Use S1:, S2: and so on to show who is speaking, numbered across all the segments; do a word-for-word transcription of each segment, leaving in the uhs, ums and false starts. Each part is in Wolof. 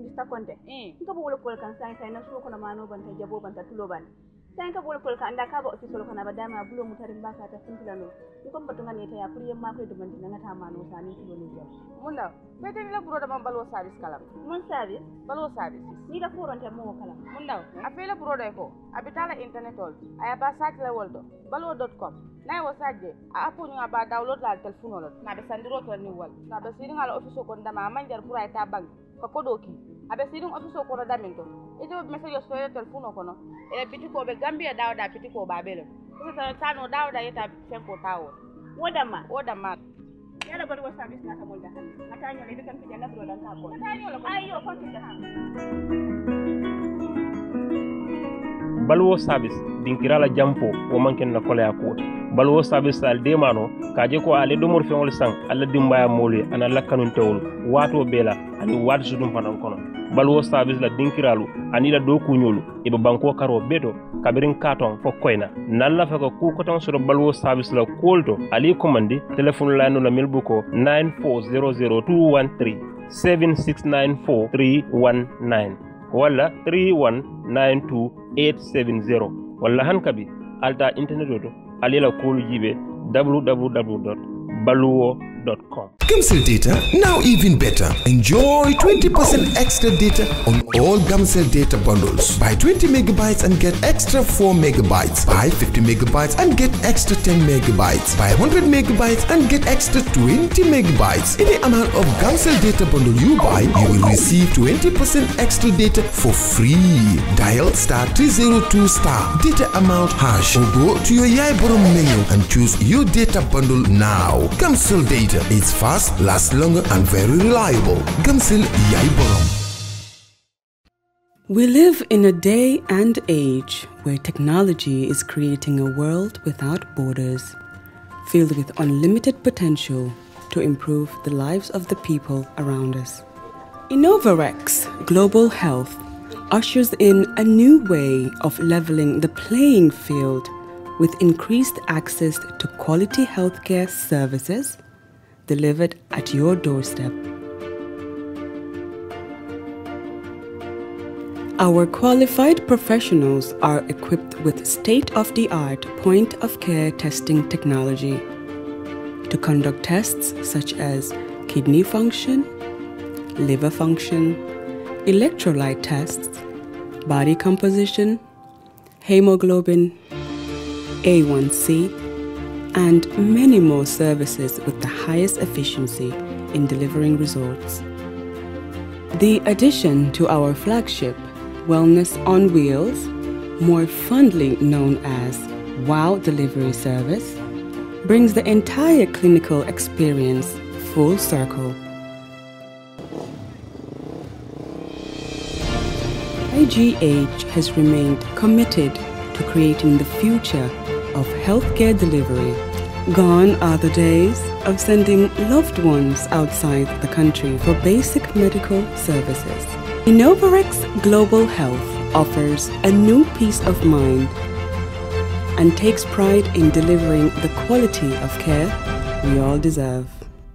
S1: Mister Conte nka bo wala kol kan sai sai na so ko na mano banta jabo banta tulo ban sai ka bo kol kan anda ka ba office ko kana ba dama bulo mutarin ba ka ta funtula no ko mbato ngane ta ya kuri yamma ko do banta ngata mano sani tulo ni jam
S2: mun da be tan la buro da man balwo service kalam
S1: mun service
S2: balwo service
S1: ni da foronte mo kalam
S2: mun da a fe la buro da ko abitala internet ol aya ba site la woldo balwo dot com nay wo sajje a apo ñu ba download la telephone ol na be sandiro to ni wal na be sidin ala office ko ndama manjar pour ay ta bank ko kodo ki abe sidin office ko no daminto e do message so yo telephone ko no e biti ko be Gambia dawda biti ko ba belo ko ta tano dawda yeta fempo tawo
S1: wodama
S2: wodama
S1: yala bari wa service na ta molda han ngata nyole be kan fijana bro dan ka ko ngata nyole ko ayo ko fijana
S3: balwo service dinkirala jampo o manken na kolaya ko balwo service al demano kaje ko ale do mor feŋol sang alla dimbaya mole ana lakkanun tewol wato bela ani wat sudum fanan kono balwo service la dinkiralu ani la do kunyolu e be banko karo beto kabirin katon fo koyna nalla fa ko ku ko tan suro balwo service la kolto ali commandi telephone la no la milbuko nine four zero zero two one three seven six nine four three one nine wala three one nine two eight seven zero wala hankabi alta internet oto alila kolu jibe w w w dot baluwo dot com.
S4: Gamcell data now even better. Enjoy twenty percent extra data on all Gamcell data bundles. Buy twenty megabytes and get extra four megabytes. Buy fifty megabytes and get extra ten megabytes. Buy one hundred megabytes and get extra twenty megabytes. Any amount of Gamcell data bundle you buy, you will receive twenty percent extra data for free. Dial star three zero two star data amount hash or go to your Yaiborom menu and choose your data bundle now. Gamcell data. It's fast, lasts longer and very reliable. Gamcell Yaiborom.
S5: We live in a day and age where technology is creating a world without borders, filled with unlimited potential to improve the lives of the people around us. Innovarex Global Health ushers in a new way of leveling the playing field with increased access to quality healthcare services delivered at your doorstep. Our qualified professionals are equipped with state-of-the-art point-of-care testing technology to conduct tests such as kidney function, liver function, electrolyte tests, body composition, hemoglobin, A one C, and many more services with the highest efficiency in delivering results. The addition to our flagship, Wellness on Wheels, more fondly known as WOW Delivery Service, brings the entire clinical experience full circle. I G H has remained committed to creating the future of healthcare delivery. Gone are the days of sending loved ones outside the country for basic medical services. Innovarex Global Health offers a new peace of mind and takes pride in delivering the quality of care we all deserve.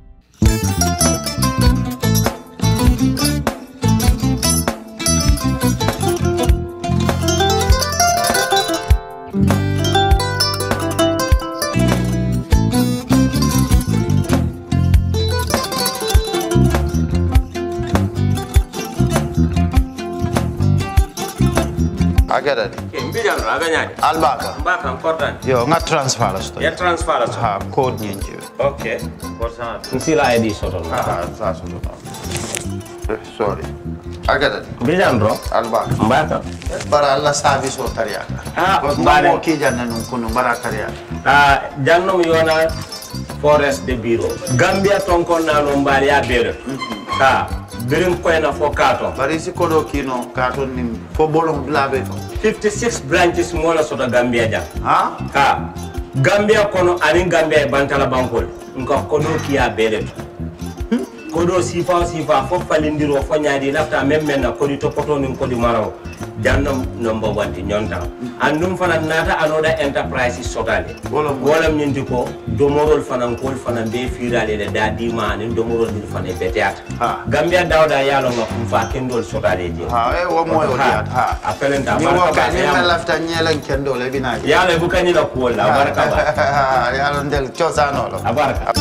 S6: Agada.
S7: Mbijan aganyani.
S6: Albaka.
S7: Mbaka important.
S6: Yo, nga transfer la sto.
S7: Ya transfer la sto.
S6: Ha, code nyingi.
S7: Okay. Korsa. Nsila I D soto.
S6: Ah, sa soto. Sorry. Agada.
S7: Mbijan bro.
S6: Albaka.
S7: Mbaka.
S6: Bara alla service o tariaka.
S7: Ah,
S6: mbare. Mo ki janna nun kunu bara tariaka.
S7: Ah, jannom yona forest de bureau. Gambia tonkon na no mbari ya bere. Ah. Birim koyna fo kato
S6: barisi kodo kino kato ni fo bolong blabe
S7: fifty-six branches mola soto Gambia ja
S6: ha
S7: ka Gambia kono ani Gambia bantala bankol nko kodo kiya bere kodo sifa sifa fo falindiro fo nyaadi lafta même men ko di topoto nin ko di maraw jannom number one ti nyonta andum fana nata anoda enterprise sotale wala wala nyindi ko domorol fana ko fana be firale le dadi ma nin domorol ni fana beteata gambia dawda yalo nga kum fa kendol sotale je
S6: ha e wo moyo diat ha
S7: apelenta
S6: ni wo ka ni na lafta nyelen kendol e bina
S7: yalo bu kanyi la ko la baraka ba
S6: yalo ndel ciosano lo
S7: baraka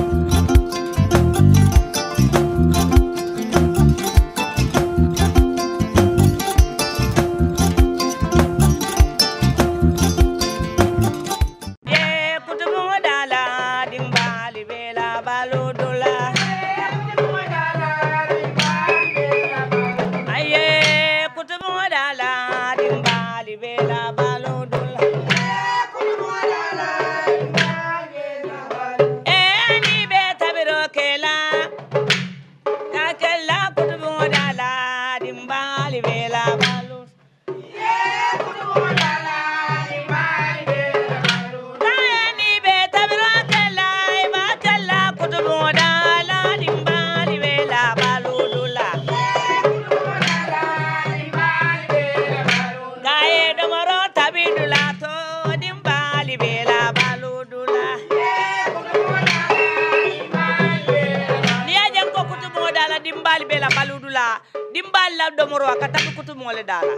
S8: domoro akata kutu mole dala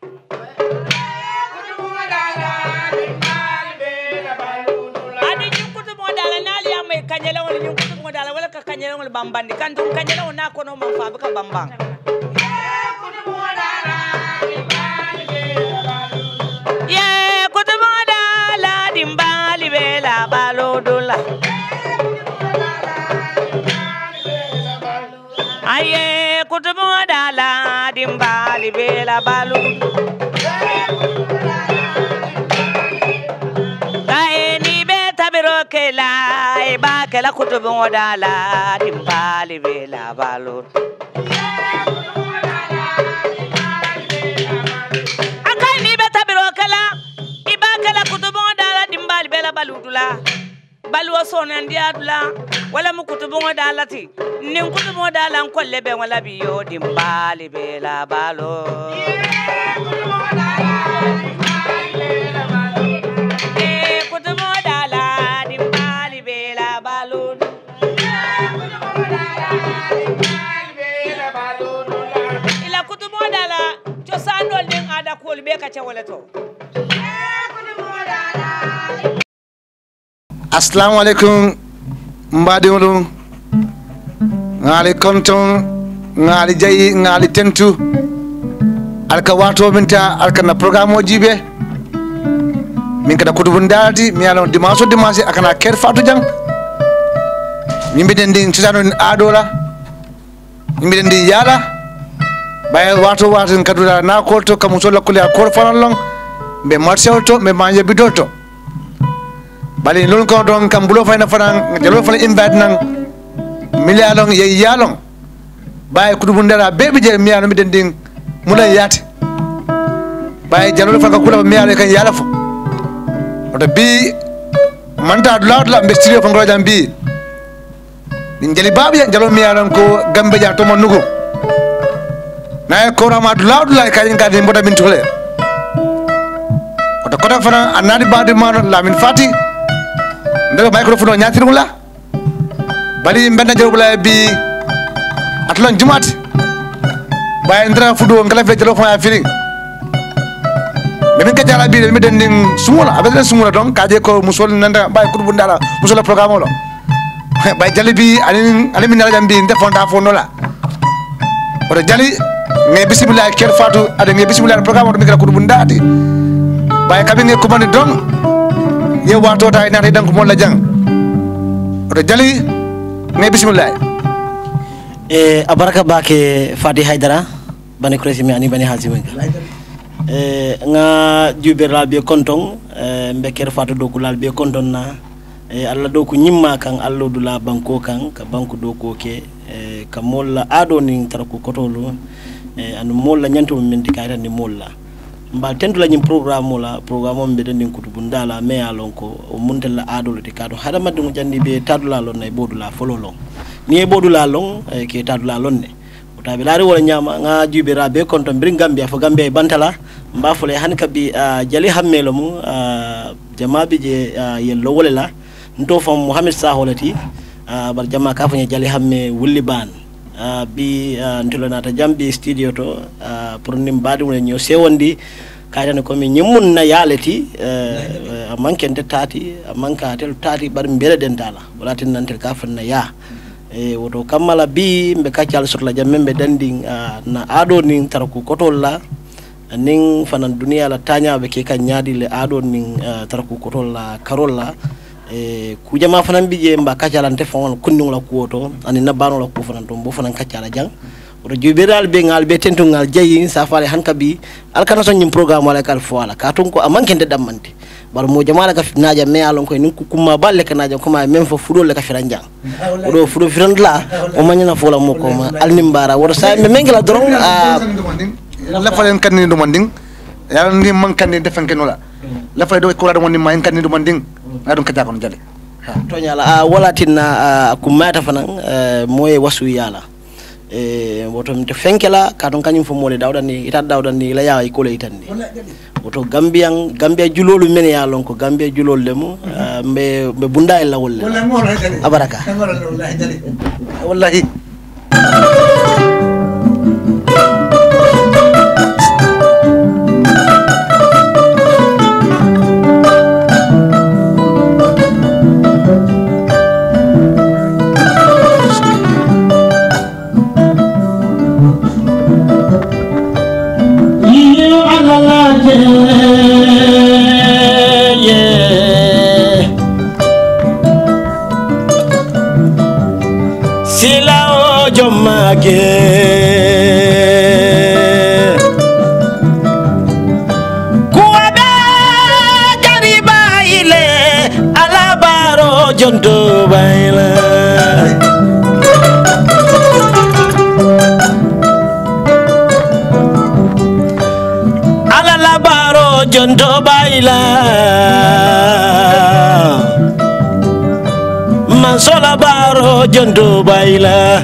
S8: adi nyukutu mo dala nali amay kanyela wala nyukutu mo dala wala ka kanyela wala bambandi kan dum kanyela na ko no man fa ka bambang ye kutu mo dala dimbali bela balodula aye kutu mo dala dimbali bela balu kae ni beta biro kela e ba kela kutu mo dala dimbali bela balu akai ni beta biro kela e ba kela kutu mo dala dimbali bela balu dula balu sonan diadula wala mu kutu mo dala ti nin kutu mo dala ko lebe wala biyo dimbali bela balo eh kutu mo dala dimbali bela balo ila kutu mo dala to sandol din ada ko be ka wala to
S9: assalamu alaikum mbadiwolu ngali konton ngali jayi ngali tentu alka wato minta alka na programme o jibe min kada kudu bundati mi alon dimanche dimanche akana ker fatu jang yimbe den din tisano adola yimbe den di yala bay wato wato kadula na kolto kam so lakule akor fanalong be marshauto be manje bidoto bali lon ko don kam bulo fayna fanan jalo fala imbad nan milyalong ye yalong bay kudu bundara bebe je mi anu mi den din mulay yati bay jalo fala kula mi anu kan yala fo oto bi manta lawdla be studio fo ngoro jam bi min jeli babu jalo mi anu ko gambe ja to monugo na ko rama lawdla ka en gade mboda min tole oto ko fana anadi badu mano lamin fati ndaga microphone nyatirula bali mbenda jawbula bi atlon jumat bay ndra fudo ngala fe jalo fa firi be min ka jala bi mi den ning sumula abede sumula don kaje ko musol nanda bay kudu bundala musol programme lo bay jali bi ani ani min nala jambi nde fonda fono la oto jali nge bismillah ker fatu ade nge bismillah programme do mi kala kudu bundati bay kabi nge commande don ye wato tay na dan ko mon la jang oto jali nge bismillah
S10: e abaraka bake Fadi Haidara bani kresi mi ani bani hazimi e nga juber la be konton e mbeker fatu do kulal be konton na e alla do ko nyimma kan allo dula banko kan ka banko do ko ke e ka molla ado nin tarko kotolo e anu molla nyanto min dikayta ni molla mbal tendula nyim programme mola programme mo be den kutubu ndala me alon ko o muntella ado le dikado hada maddu jandi be tadula lon nay bodula fololon ni e bodu la long e ke tadu la lonne utabe lari wala nyama nga jubi rabe konto mbiri gambia fo gambia bantala mbafole han kabi uh, jali hammelo mu uh, jamabi je uh, yello wala la nto fam muhammad saholati uh, bar jama ka fanya jali hamme wulli ban uh, bi uh, ntolo nata jambi studio to uh, pour nim badi wala nyo sewondi kayane ko mi nyimmun na yaleti uh, uh, manken de tati manka tel tati bar mbele dentala wala tin nantel ka fanna ya e woto kammala bi mbe kaccal sotla jamme mbe danding uh, na ado nin taraku kotol la ning fanan dunia la tanya be ke kan nyaadi le ado ning uh, taraku kotol la karol la e ku jama fanan bi je mba kaccal ante fon kunning la kuoto ani na bano la ku fanan to bo fanan kaccala jang woto juberal be ngal be tentu ngal jayi sa faale hankabi alkana son nyim programme wala kal fo wala ka ton ko amankende damante bar mo jamaala ka naja me alon koy nin ku kuma balle ka naja kuma même fo fudo le ka firanjang odo fudo firandla o manyana fo la moko ma alnimbara wodo sa me mengela dorong
S9: la falen kan ni do manding ya ni man kan ni defen ken wala la fay do ko la do ni man kan ni do manding adon ka ta kon jale
S10: to nyala wala tinna kumata fanan moye wasu yala e woto mte fenkela ka ton kanyum fo mole dawda ni ita dawda ni la ya ko le itandi woto gambian gambia julolu men ya lon ko gambia julol lemu mbe mbe bunda e lawol abaraka
S9: wallahi
S10: Sila ojo mage kuabe kariba ile alabaro jonto baila alalabaro jonto baila mansola baro jonto baila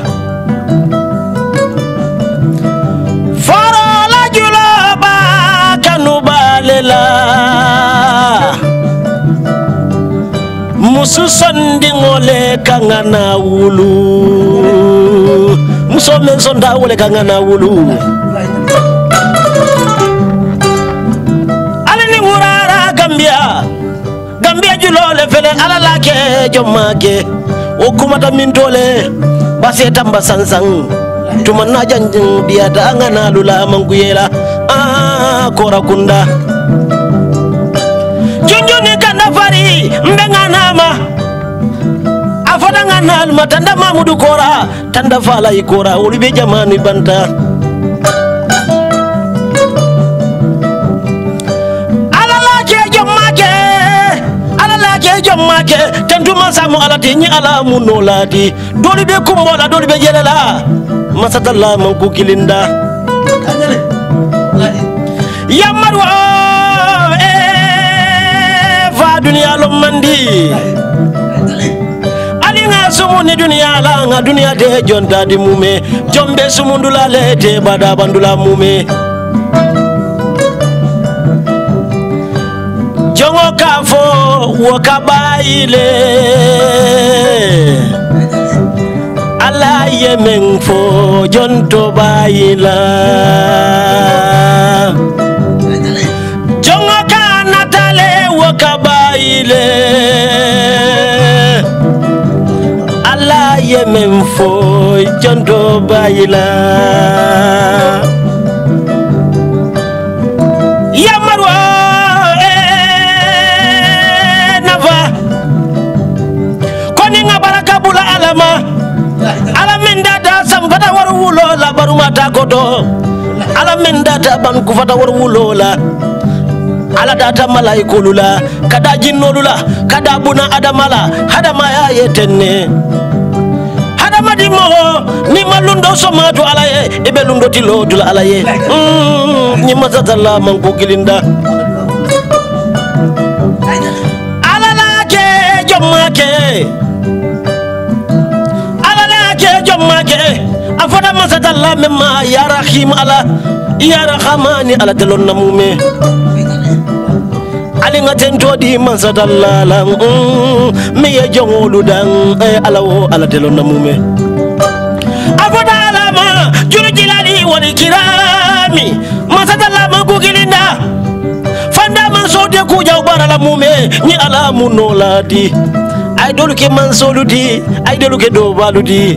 S10: foro la julo ba kanu balela musu sondi ngole kangana wulu muso men sonda wole kangana wulu alani wurara gambia gambia julole fele alala ke jomage o kumata min tole base tamba sansang tumanna janjing dia da ngana lula manguyela ah kora kunda junjuni kana fari mbengana ma afada ngana matanda mamudu kora tanda fala ikora ulibe jamani banta jommake tentuma samu alati ni ala munolati doli be kumbola doli be jelela masatalla man ku kilinda yamarwa e fa dunya lo mandi ali nga sumu ni dunya la nga dunya de jonta di mume jombe sumundula lete bada bandula mume jongo kafo wakabaile ala yemen fo jonto baila jongo kanatale wakabaile ala yemen fo jonto baila yamarwa kabula alama alaminda da sambata war wulo la baruma ta kodo alaminda ta ban ku fata war wulo la ala data malaikulu la kada jinnolu la kada buna adamala hadama ya yetenne hadama di mo ni malundo somatu alaye ibe lundo tilo dula alaye mm, ni mazatalla man ko gilinda alala ke jomake jomma ke afada masatalla memma ya rahim ala ya rahamani ala telon namume ali ngaten todi masatalla la me ya jongolu dan ala wo ala telon namume afada alama jurjilali wal kirami masatalla magugilinda fanda man sode ku jaw barala mume ni ala munoladi ay dolu ke man soludi ay dolu ke do baludi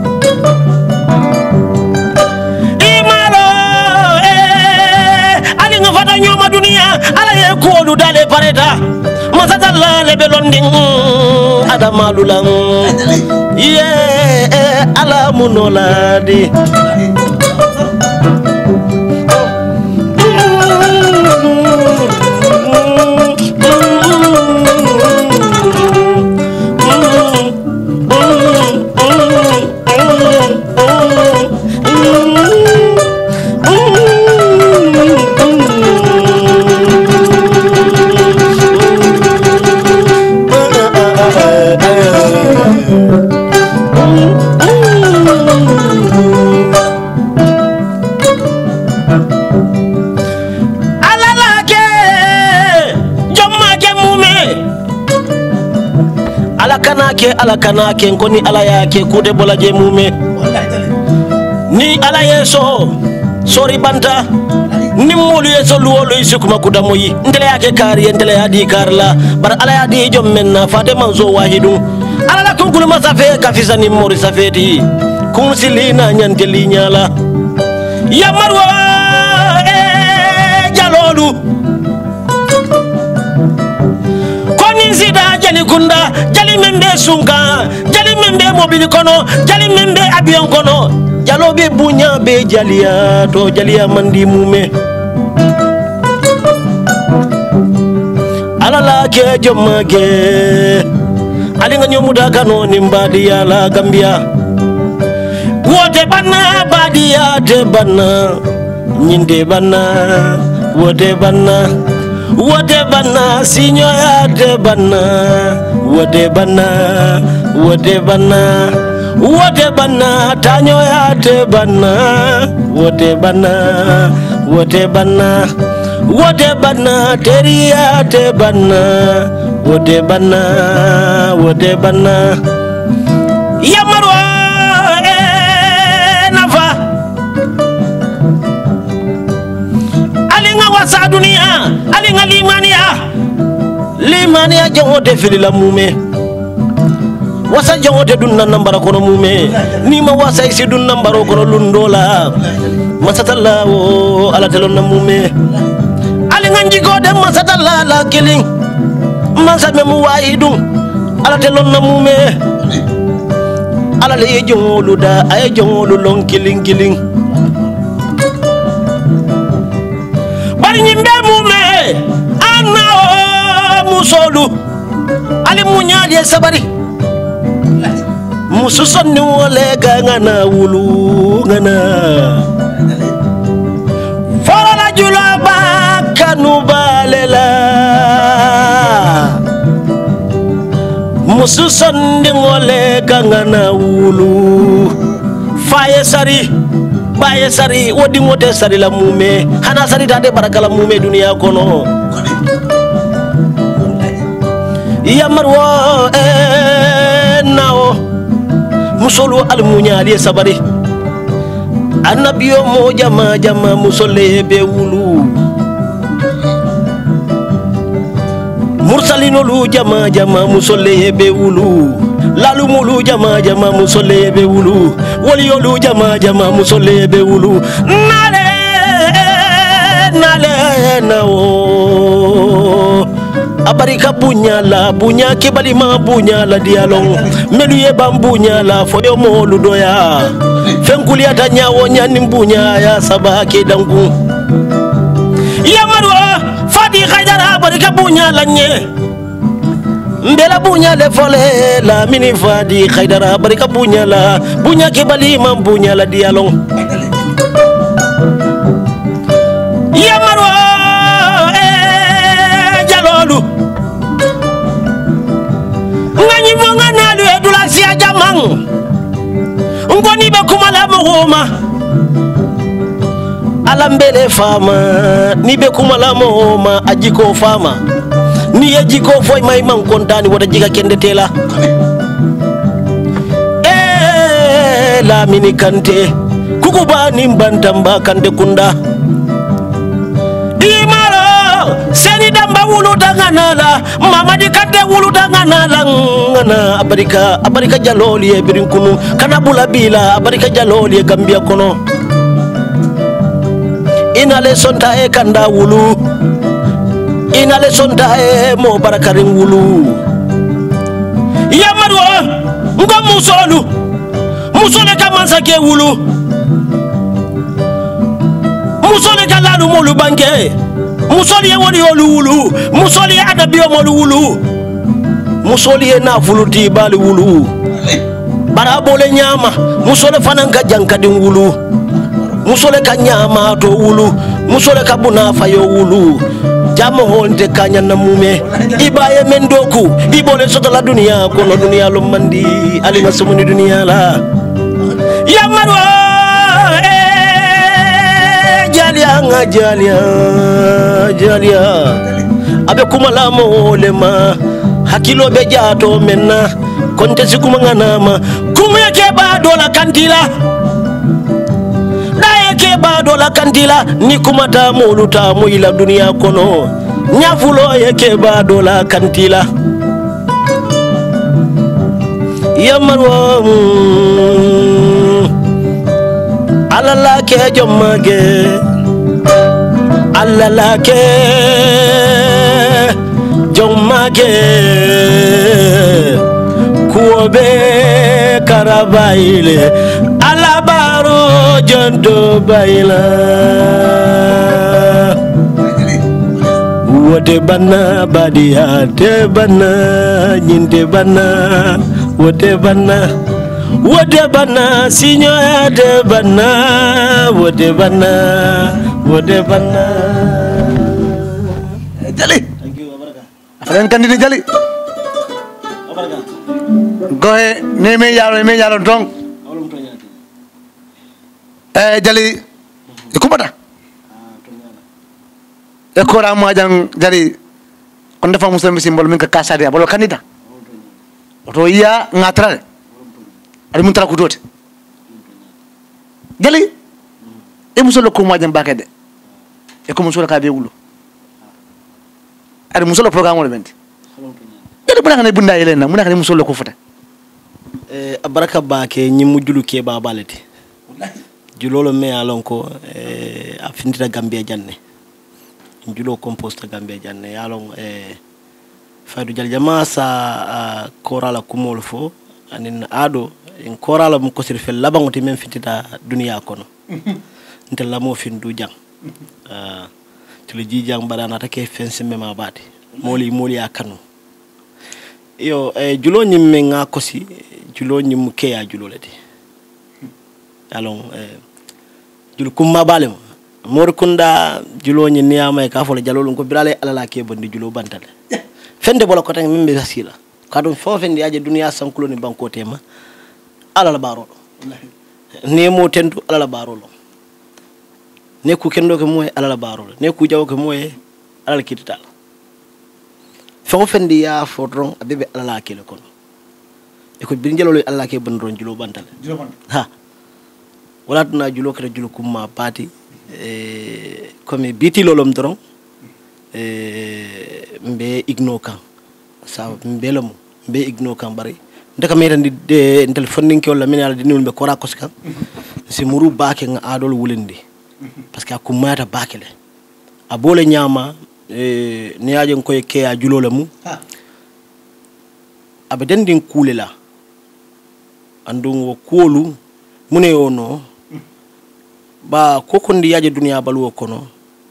S10: imalo eh ali nga fata nyoma dunia ala ye ko lu dale pareta masatalla le belonding ada malulang ye ala munoladi ala kana ke ngoni ala yake kude bola je mume ni ala yeso sori banta ni mulu yeso luwolo isukuma kudamoyi ndele yake kari ndele yadi karla bar ala yadi jom menna fate manzo wahidu ala la kunkul masafe kafisa ni mori safeti kun silina nyanteli nyala ya marwa e jalolu sida jali kunda jali membe sunka jali membe mobile kono jali membe avion kono jalo be bunya be jalia to jalia mandi mume alala ke jomage ali nga nyomuda kano ni mbadi ya la Gambia wote banna badia de banna nyinde banna wote banna wode banna sinyo ya de banna wode banna wode banna wode banna tanyo ya de banna wode banna wode banna wode banna teri ya de banna wode banna wode banna ya marwa e nafa alinga wasa dunia alinga limania limania jongote filila mume wasa jongote dunna nambara kono mume ni ma wasa isi dunna nambaro kono lundola masatalla wo ala telon na mume alinga njigo dem masatalla la killing mansa memu waidum ala telon na mume ala le jongolu da ay jongolu long killing killing nyimbe mume ana o musolu ali munyali sabari mususonni wole gangana wulu ngana fara jula bakanu balela mususonni wole gangana wulu faye sari baye sari wodi ngote sari la mume hana sari tade barakala mume dunia kono ya marwa e nao musolu al munyali sabari annabiyo mo jama jama musolle be wulu mursalino lu jama jama musolle be wulu lalu mulu jama jama musolle be wulu woli yolu jama jama musolle be wulu nale nale nawo abarika bunyala bunya kibali ma bunyala dialong melu ye bambunya la foyo molu doya fenkuli atanya wonya nimbunya ya sabake dangu ya marwa fadi khaydara barika bunyala nye mbela bunya le fole la mini fadi khaydara barika bunya la bunya kibali ma bunya la dialong ya marwa e jalolu ngani vonga na lu edula sia jamang ngoni woma alambele fama ni be kumala woma ajiko fama ni ajiko foy may man kontani wada jiga kende tela eh la mini kante kukuba ni mbantamba kande kunda imaro seni damba wulu danganala mama di kande wulu danganala ngana abarika abarika jaloli e birinkunu kana bula bila abarika jaloli e gambia kono inale sonta e kanda wulu inale sonta e mo barakarin wulu yamarwa ngam musolu musole kamansa ke wulu musole kalalu molu banke musoli ye woni yolu wulu musoli ye adabiyo molu wulu musoli ye nafuluti bali wulu bara bole nyama musole fananka jankadin wulu musole ka nyama to wulu musole ka buna fayo wulu jamo honte kanya na mume ibaye mendoku ibole soto la dunia kono dunia lo mandi alima sumuni dunia la ya marwa eh jalia nga jalia jalia abe kuma la mo lema hakilo be jato menna konte sikuma nganama kuma yake ba dola kantila ke ba dola kantila ni kuma ta mulu ta mu ila dunia kono nyafulo yake ba dola kantila ya marwa alala ke jommage alala ke jommage kuobe karabaile alabaro jonto baila wote bana badia te bana nyinte bana wote bana wote bana sinyoya te bana wote bana wote bana
S9: jali afran kandini jali goe neme yalo me yalo dong eh jali ikumbata e kora mo jang jali on defa muslim simbol min ka kasade bolo kandida oto iya ngatrale ari mun tara ko dote jali e musolo ko mo jang bakede e ko musolo ka be wulo ari musolo programme wala menti jali bula ngane bunda yelena mun ngane musolo ko fota
S10: eh abaraka bake nyimu julu ke babalete wallahi julolo me alon ko eh afindita Gambia janne julo composta Gambia janne alon eh fadu jal jama sa uh, korala kumol fo anin ado en korala mo ko sirfel labangote men fitita dunia kono ntel lamo findu jang euh tuli jijang badana take fense mema bati moli moli akanu yo eh julo nyimme nga kosi julo nyim ke ya julo lati alon eh jul kumma balem mor kunda julo nyi niyama ka fo la jalolun ko birale alala ke bandi julo bantale fende bola ko tan mimbe rasila kadum fo fendi aje dunia sankulo ni banko tema alala baro ne mo tentu alala baro ne ku kendo ko moy alala baro ne ku jaw ko moy alala kitita fo fendi ya fodron abebe alala ke le kono e ko bir jalolo alala ke bandron julo bantale julo ban ha wala tuna julo kala julo kumma pati e comme biti lolom doron e mbe igno kan sa mbelom mbe igno kan bari ndaka meetan de ndel fondin ke wala min ala dinul be kora koska si muru baake nga adol wulindi parce que akumata baake le abole nyama e ni aje ko ke ya julo lamu abaden din kulela andun wo kuolu mune yono ba kokondi yaje dunia baluwo kono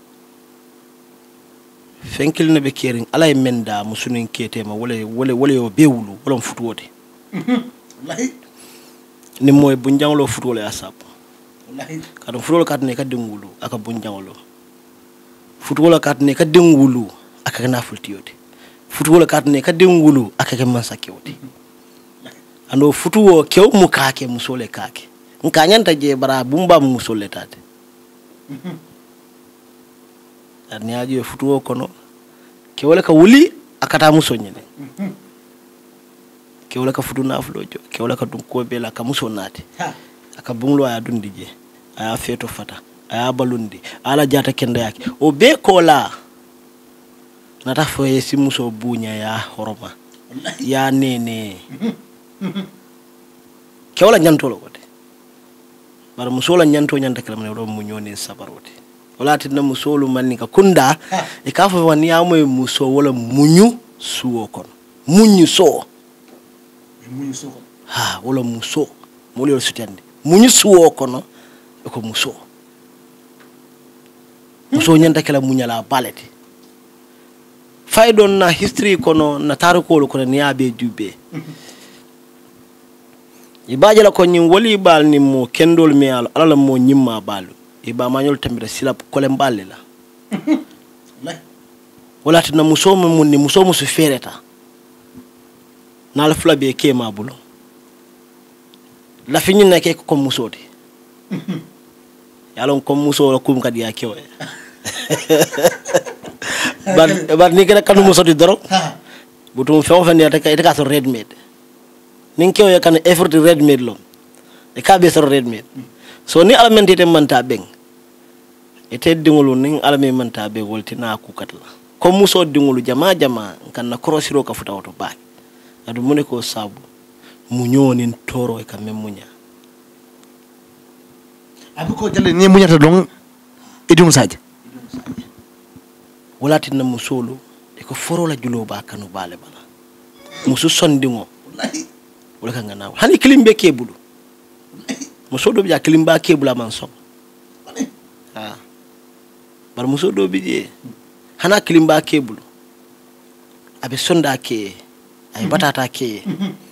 S10: fenkil na be kering alay menda musunin ketema wala wala wala yo bewulu wala futuwote wallahi ni moy bunjanglo futuwole asap wallahi kadu futuwole katne ka dengulu aka bunjanglo futuwole katne ka dengulu aka na fultiyote futuwole katne ka dengulu aka ke mansakewte ando futuwo kew mu kake musole kake nka nyanta je bara bumba muso letade ani aji futuwo kono ke wala ka wuli akata muso nyene ke wala ka futu nafulojo ke wala ka dum ko bela ka muso nati aka bumlo aya dundi je aya feto fata aya balundi ala jata kende yake o be kola nata foye si muso bunya ya horoma ya nene ke wala nyantolo kote bara muso la nyanto nyanta kala mane do mu nyone sabarote wala tinna musolu manni ka kunda e ka fo wani amoy muso wala munyu suwo kon munyu so munyu so ha wala muso mo le sutande munyu suwo kono e ko muso muso nyanta kala munyala balete faydon na history kono na tarikolo kono niabe dubbe ibaje la ko nyim wali bal ni mo kendol mi ala ala mo nyimma balu iba mañol tambira silap kole mballe la wala tan muso mo ni muso musu fereta na la fula be ke ma bulo la fini na ke ko musodi yalon ko muso kum kadi ya kewe bar bar ni kala kanu musodi doro butum few fen ya ta ka so red made nin kew ya kan effort red made lo e ka be so red made so ni alamente te manta beng ete dingulu nin alame manta be woltina ku katla ko muso dingulu jama jama kan na crossiro ka futa auto baak adu mune ko sabu mu ñonin toro e kam munya abu ko jale ni munyata don idum saje wala tinna musolu e ko foro la julo ba kanu bale bala musu sondingo wallahi wala kan ngana hani kilimbe kebulu musodo biya kilimba kebula man so ha bar musodo biye hana kilimba kebulu abe sonda ke ay batata ke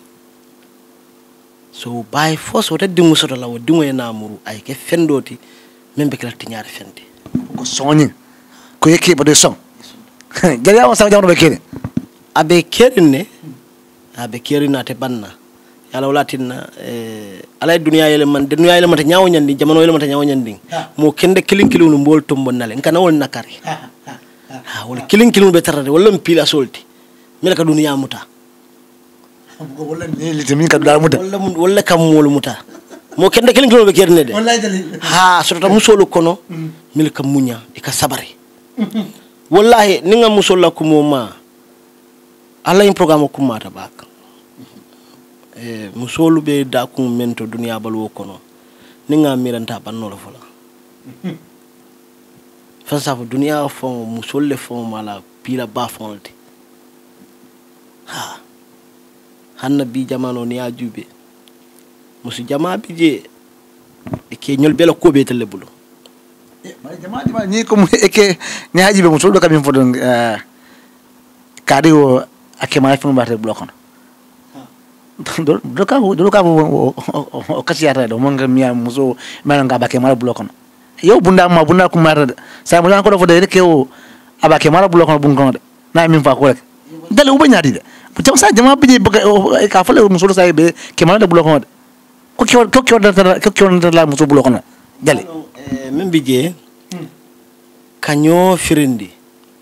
S10: so by force wata dingu soto la dingu e namuru ay ke fendoti membe kala tiñaare fende ko soñi ko yeke bode son jari awon sa jamro be kene abe kerine abe kerina te banna yalla wala tinna eh ala dunya yele man dunya yele mata nyaawo nyandi jamano yele mata nyaawo nyandi mo kende kilin kilin mbol tombo nale ngana wol nakari ha wala kilin kilin be tarade wala mpila solti mila ka dunya muta wala ni temin ka dal muta wala wala kam mol muta mo kende kilin kilin be kerne de wallahi dalil ha sota musolo kono mil ka munya e ka sabari wallahi ninga musolla ko moma ala in programme ko mata bak eh musolu be da ko mento dunya balwo kono ninga miranta banno la fola fa sa dunya fo musolle fo mala pila ba fonti ha hanna bi jamano ni ajube musu jama bi je e ke nyol bela ko be tele bulo e ma jama jama ni ko e ke ni hajibe musul do kam fodon euh kadi o akema fo mbate bulo kono do do ka do ka o kasiyata do monga miya muso mala nga bake mala bulo kono yow bunda ma bunda ko mara sa mo ko do fode ke o abake mala bulo kono bun kono de na min fa ko rek dale uba nyaadi de putam sa jama bi ka fale musul sa be ke mala bulo kono de ko ko ko ko ko la muso bulo kono dale eh men bi je kanyo firindi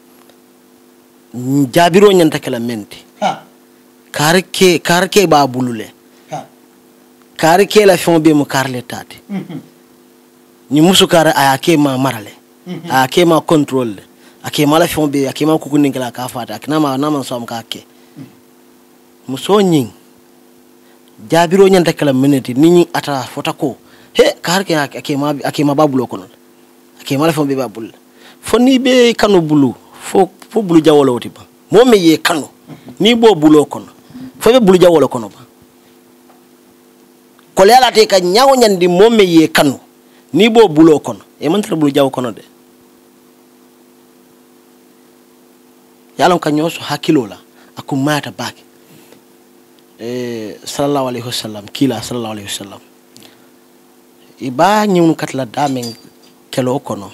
S10: jabiro nyanta kala menti ha karke karke ba bulule ha karke la fon be mo karle tati ni musu kara ayake ma marale ayake ma control ake mala fon be ake ma kukunin kala ka fata akina ma na man som ka ke muso nyin jabiro nyanta kala meneti ni ata fota ko he karke ake ma ake ma babulo kono ake mala fon be babul foni be kanu bulu fo fo bulu jawolo woti ba mo me ye kanu ni bo bulo kono fo be bulu jawolo kono ba ko leala te ka nyaawo nyandi mo me ye kanu ni bo bulo kono e man tra bulu jaw kono de yalon ka nyoso hakilo la akumata baki eh sallallahu alaihi wasallam kila sallallahu alaihi wasallam iba nyun katla damen kelo kono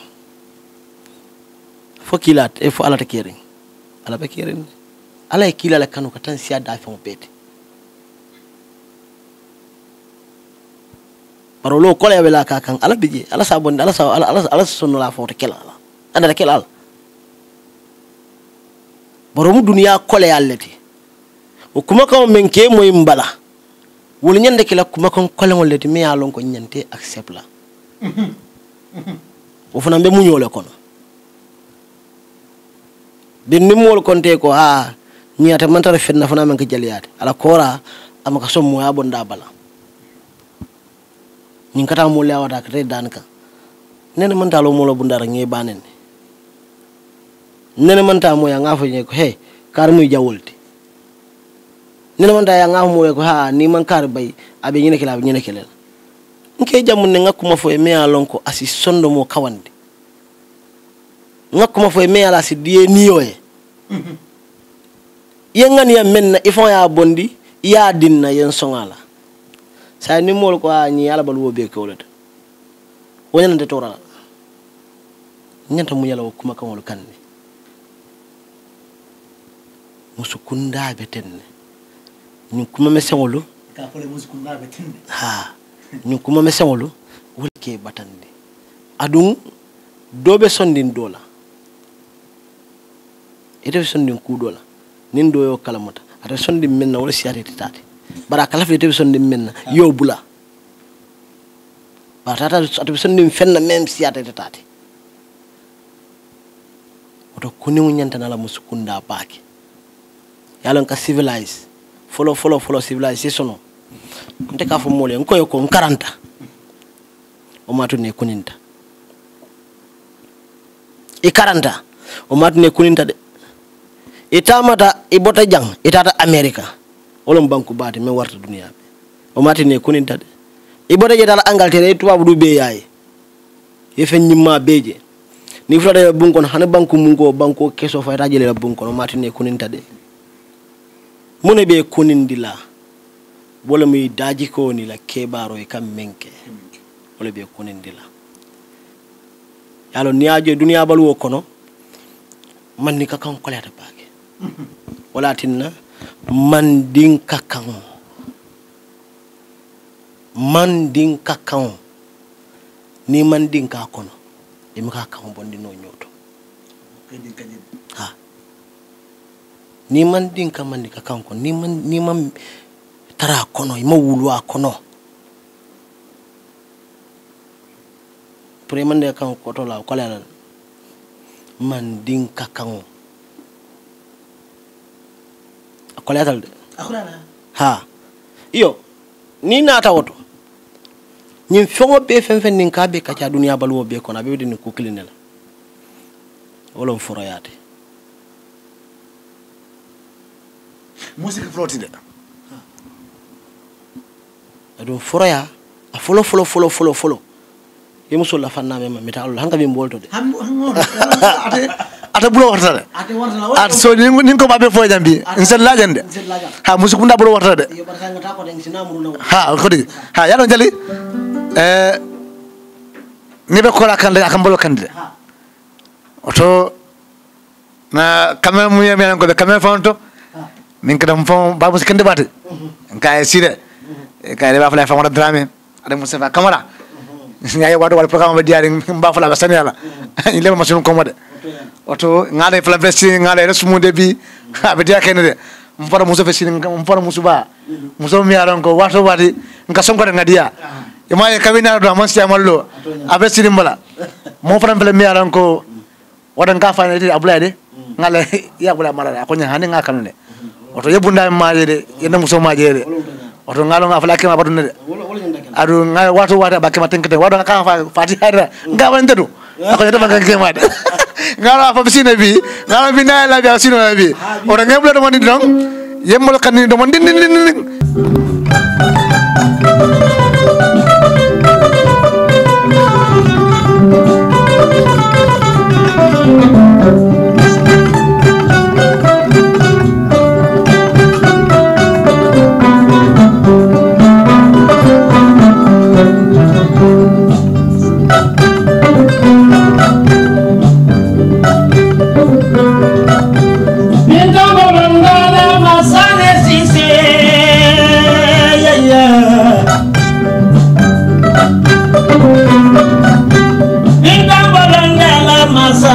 S10: fo kilat e fo ala ta kering ala be kering ala e kila la kanu katan siya da fon pete baro lo kole wala ka kan ala bije ala sa bonde ala sa ala ala ala sonno la foto kela ala anda kela ala baro mu duniya kole yallati o kuma ko men ke moy mbala wol nyande kila kuma kon kole ngol leti mi ya lon ko nyante accept la o fana be mu nyole kono din ni mol konte ko ha nyata man tara fenna fana man ka jaliyade ala kora amaka sommo ya bonda bala nyin kata mo lewa ta kare danka nene man talo mo lo bundara ngi banen nene man ta mo ya ngafo ne ko he kar muy jawolti nene man ta ya ngafo mo ko ha ni man kar bay abe nyine kala nyine kelel nke jamun ne ngakuma fo e me alon ko asi sondo mo kawande ngakuma fo e me ala si die niyoe yengan ya menna ifon ya bondi ya dinna yen songala sa ni mol ko ni ala bal wobe ko wolata wonen de torala nyanta mu yala kuma kan wol kanne musukunda betenne ni kuma mesewolo ka fole musukunda betenne ha ni kuma mesewolo wolke batande adun dobe sondin dola ite sondin ku dola nin do yo kalamata ata sondin menna wala siyate tati bara kala fi ite sondin menna yo bula ba tata ata sondin fenna même siyate tati oto kuni nyanta na la musukunda baake yalon ka civilize follow follow follow civilization nte ka fo mole nko yo ko quarante o matu ne kuninta e quarante o matu ne kuninta de itamata ibota jang itata America wolom banku baati me warta dunia be o matu ne kuninta de ibota je dala Angleterre tubabu du be yayi ye fen nyimma beje ni fulade bunkon hana banku mungo banko keso fayta jele la bunkon o matu ne kuninta de mune be kunindila wala muy daji ko ni la kebaro e kam menke wala be kunindila yalo ni aje dunia balu wo kono man ni ka kan kolata baake wala tinna man din ka kan man din ka kan ni man din ka kono e mi ka kan bondi no nyoto ha ni man din ka man ka kan ko ni man ni man tara kono ima wulwa kono pre man de kan ko to la ko la man din ka kan ko la dal akhulala ha iyo ni nata woto ñim fongo be fen fen nin ka be ka ca dunia balwo be kono be din ko klinela wolon foroyate
S9: musique flotide
S10: ado foroya a folo folo folo folo folo yemuso la fanna me meta Allah hanga mi bolto de
S9: ate ate bulo warta de ate warta at so ni ni ko babe fo jambi insel lajande ha musique bunda bulo warta de ha ko de ha yalo jali eh ni be ko la kan de akam bolo kan de oto na kamel mu yemi ko be kamel fonto min kadam fon babu sikande bate kay sire kay ba fala famara drame ada mustafa kamara ngaye wado wal programme ba diari ba fala ba sanela ile ma sun ko mode oto ngade fala vesti ngade resumude bi be dia kenede mpara muso fesi mpara musuba muso mi aron ko wato wadi nka sonko ngadia yama e kawina do amansi amallo abesi dimbala mo fram fele mi aron ko wadan ka fa ne abulay de ngale ya bula mara ko nya hande ngakanune oto yebunda maaje de yenda muso maaje de oto ngalo nga fala kema badune de adu ngal watu wata bakema tenkete wado ka fa fati hada ngawante do ko yeta baka kema de ngalo fa bisine bi ngalo bi na la bi asino bi oto ngeblo do mandi dong yemmol kan do mandi din din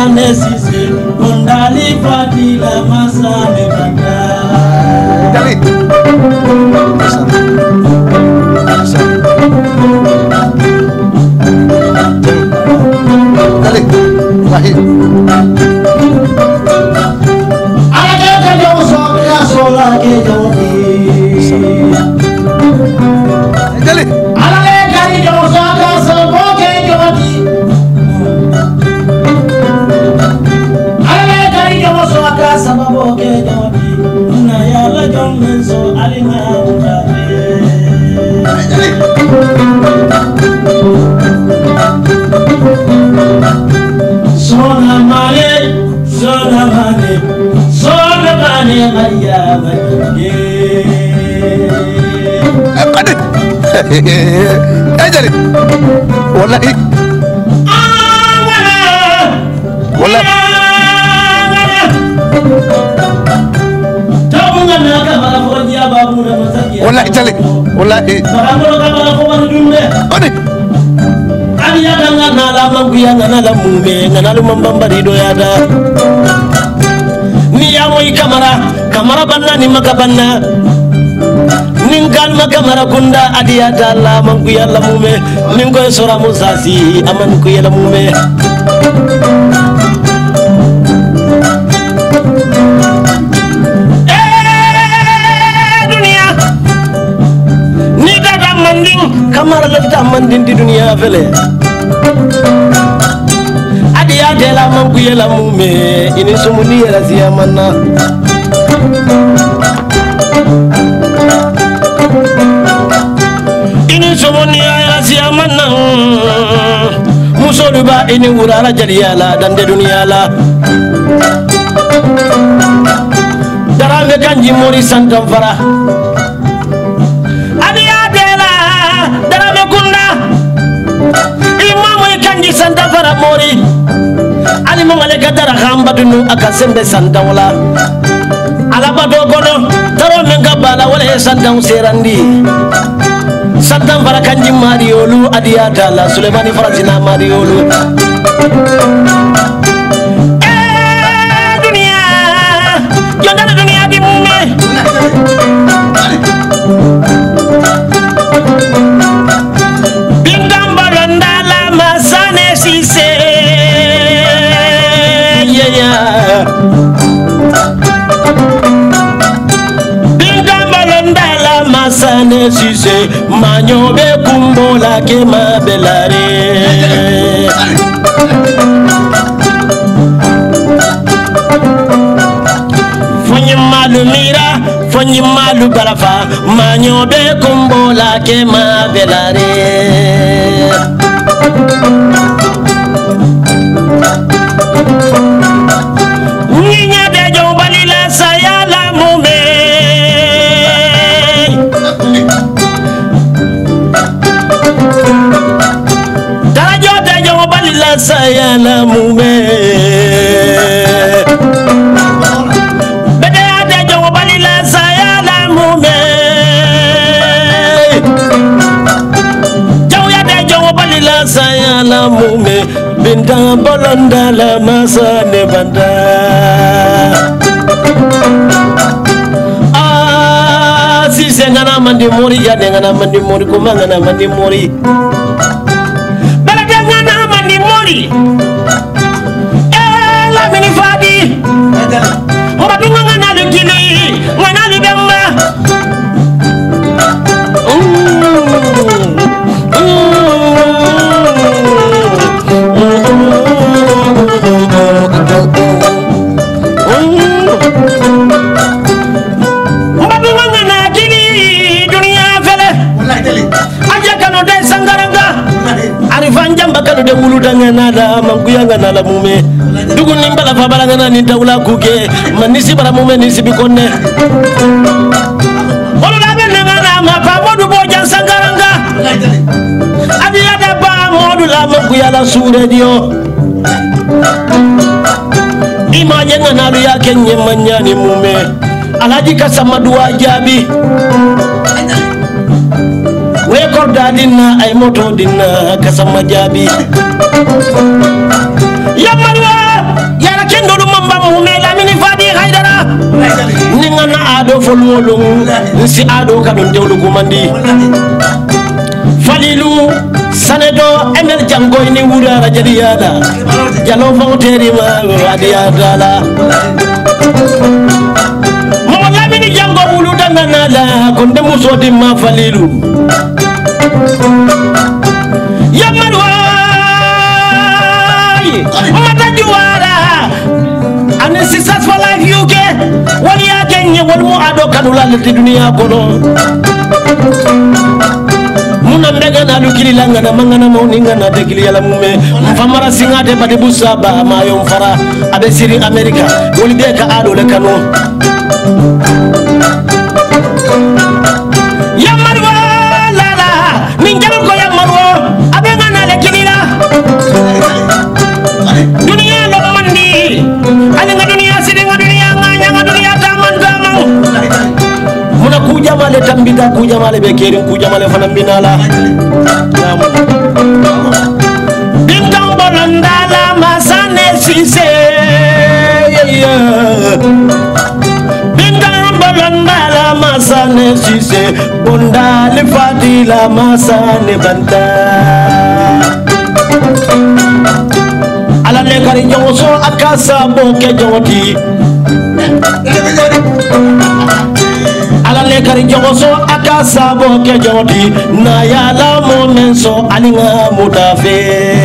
S10: masane sise kondali fatila masane banda
S9: Dali Dali Lahir
S10: Ada kajong soka sola ke jodi
S9: Dali
S10: Ala kajong soka sola ke jodi Ala kajong soka sola ke jodi Na ya la jong menso alina utabe
S9: Dali
S10: Sona mane, sona mane, sona mane maya maya.
S9: Ada Eh jadi Wallahi Wallahi Wallahi jali Wallahi Adi
S10: Ani ya danga nala manguya nala mume nala mambambari do yada Ni ya moy kamara kamara banna ni makabanna Ningal makamara kunda adiya dalla manguya la mume ningo sora musasi aman ku ya la mume Kamar lafta mandin di dunia vele Adia dela mangu yela mume ini sumuni yela siamanna Ini sumuni yela siamanna Muso duba ini urara jadiala dan di dunia la Darame kanji mori santam farah Santa para mori ali mo ngale gadara hamba dunu akasembe santa wala ala bado gono taro menga bala wala santa serandi santa para kanji mariolu adiata la sulemani farajina mariolu eh dunia yonda dunia di mume Masane sise manyobe kumbola ke mabelare Fonyi malu mira fonyi malu balafa manyobe kumbola ke mabelare Ninya de jobalila sayala mume saya la mume bede ade jongo balila saya la mume jaw ya de jongo balila saya la mume binta bolonda la masane banda ah si sengana mandi mori ya ngana mandi mori kuma ngana mandi mori Eh la mini fadi Ora dunga ngana le kili ngana le bemma Ora dunga ngana kili dunia fele wallahi tele aja kanu de sangaranga Arifan jamba kanu de wulu dangana la manguya ngana la mume dugu nimbala fa bala ngana ni tawla kuke manisi bara mume nisi bikonne wala la ben ngana ma pa modu bo jan sangaranga adi ada ba modu la manguya la sure dio imaje ngana lu ya kenye manyani mume alaji kasama dua jabi we korda dinna ay moto dinna kasama jabi ya marwa ningana ado folmolum si ado kadon dewlu gumandi Falilu sanedo emel jango ni wura rajadiyada jalo fawteri ma radiyada la mo lamini jango wulu danana konde muso di ma Falilu yamarwa mata juara ane successful life U K wali ya genye wal mu ado kadula le dunia kono muna mbega na lukili langa na mangana mauninga na dekili yala mume mfamara singate pati busaba mayo mfara abe siri Amerika wali beka ado le kano yamarwa lala ninjalo ko yamarwa abe ngana le kilila dunia lo mandi ane nga dunia sidi nga dunia nganya nga dunia taman taman muna kuja male tambita kuja male bekerin kuja male fana binala bintang bolondala masane sise bintang bolondala masane sise bondali fadila masane banta ala le kari jongo so akasa boke jongoti ala le kari jongo so akasa boke jongoti na ya la momen so alinga mudafe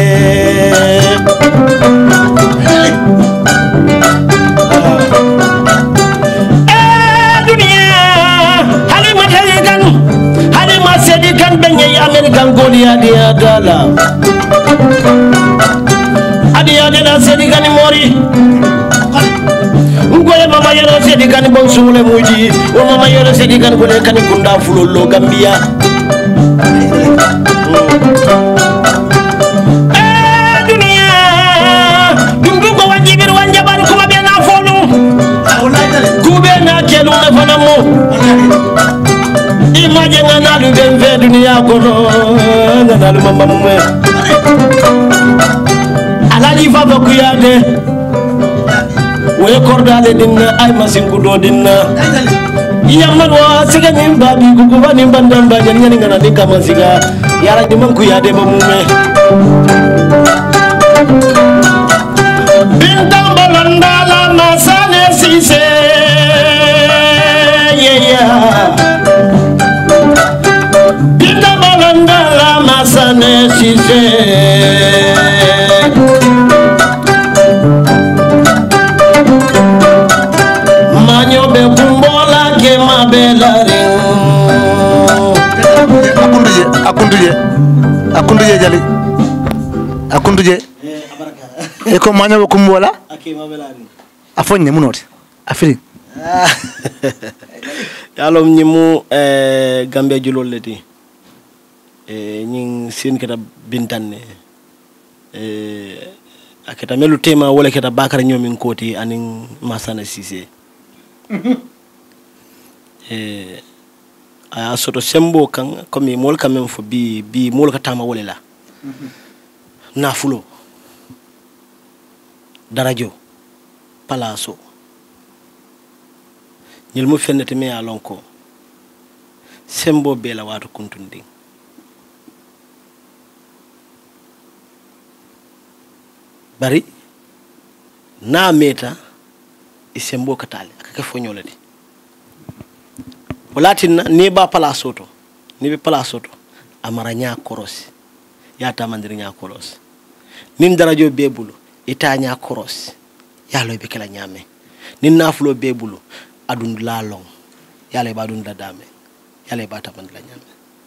S10: eh dunia halima heligan halima sedikan benye American golia dia dala dia dena sedikani mori ngoye mama yero sedikani bon sumule muji o mama yero sedikani gole kani kunda fulolo Gambia eh dunia dundu ko wajibir wanjabar ko be na fonu kube na kelu na fanamu imaje ngana lu benve dunia kono ngana lu mama mumwe alali fava kuyade we kordale dinna ay masinku do dinna yamarwa siga nyimba bi kukuba nimba ndamba nyani ngana dika masiga yara diman kuyade ba mume bintang balanda la masane sise yeah bintang balanda la masane sise
S9: akunduje akunduje akunduje jali akunduje e ko manyo ko mbola
S10: akima belani
S9: afonye munoti afiri
S10: yalom nyimu eh Gambia julol leti eh nyin sin keta bintanne eh aketa melu tema wala keta bakara nyomin koti anin masana sise eh a soto sembo kan comme mol quand même fo bi bi mol ka tama wala la nafulo darajo palaso ñil mu fennete me alonko sembo be la watu kuntundi bari na meta e sembo katale akake fo ñolati walatina ni ba palaso to ni be palaso to amara nya koros ya tamandir nya koros nin darajo bebulu ita nya koros ya lo be kala nyame nin nafulo bebulu adun la long ya le ba dun da dame ya le ba tamandir nyame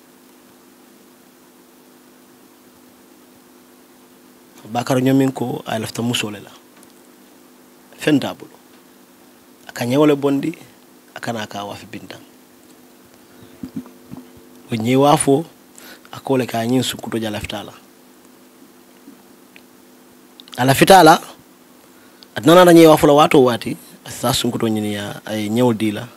S10: bakaro nyomin ko ay lafta musole la fentabulu akanya wala bondi akana ka wafi bindang onye wafo akole ka nyin sukuto jala fitala ala fitala adnana na nyewa wafo la watu wati asa sunkuto nyini ya ay nyew dila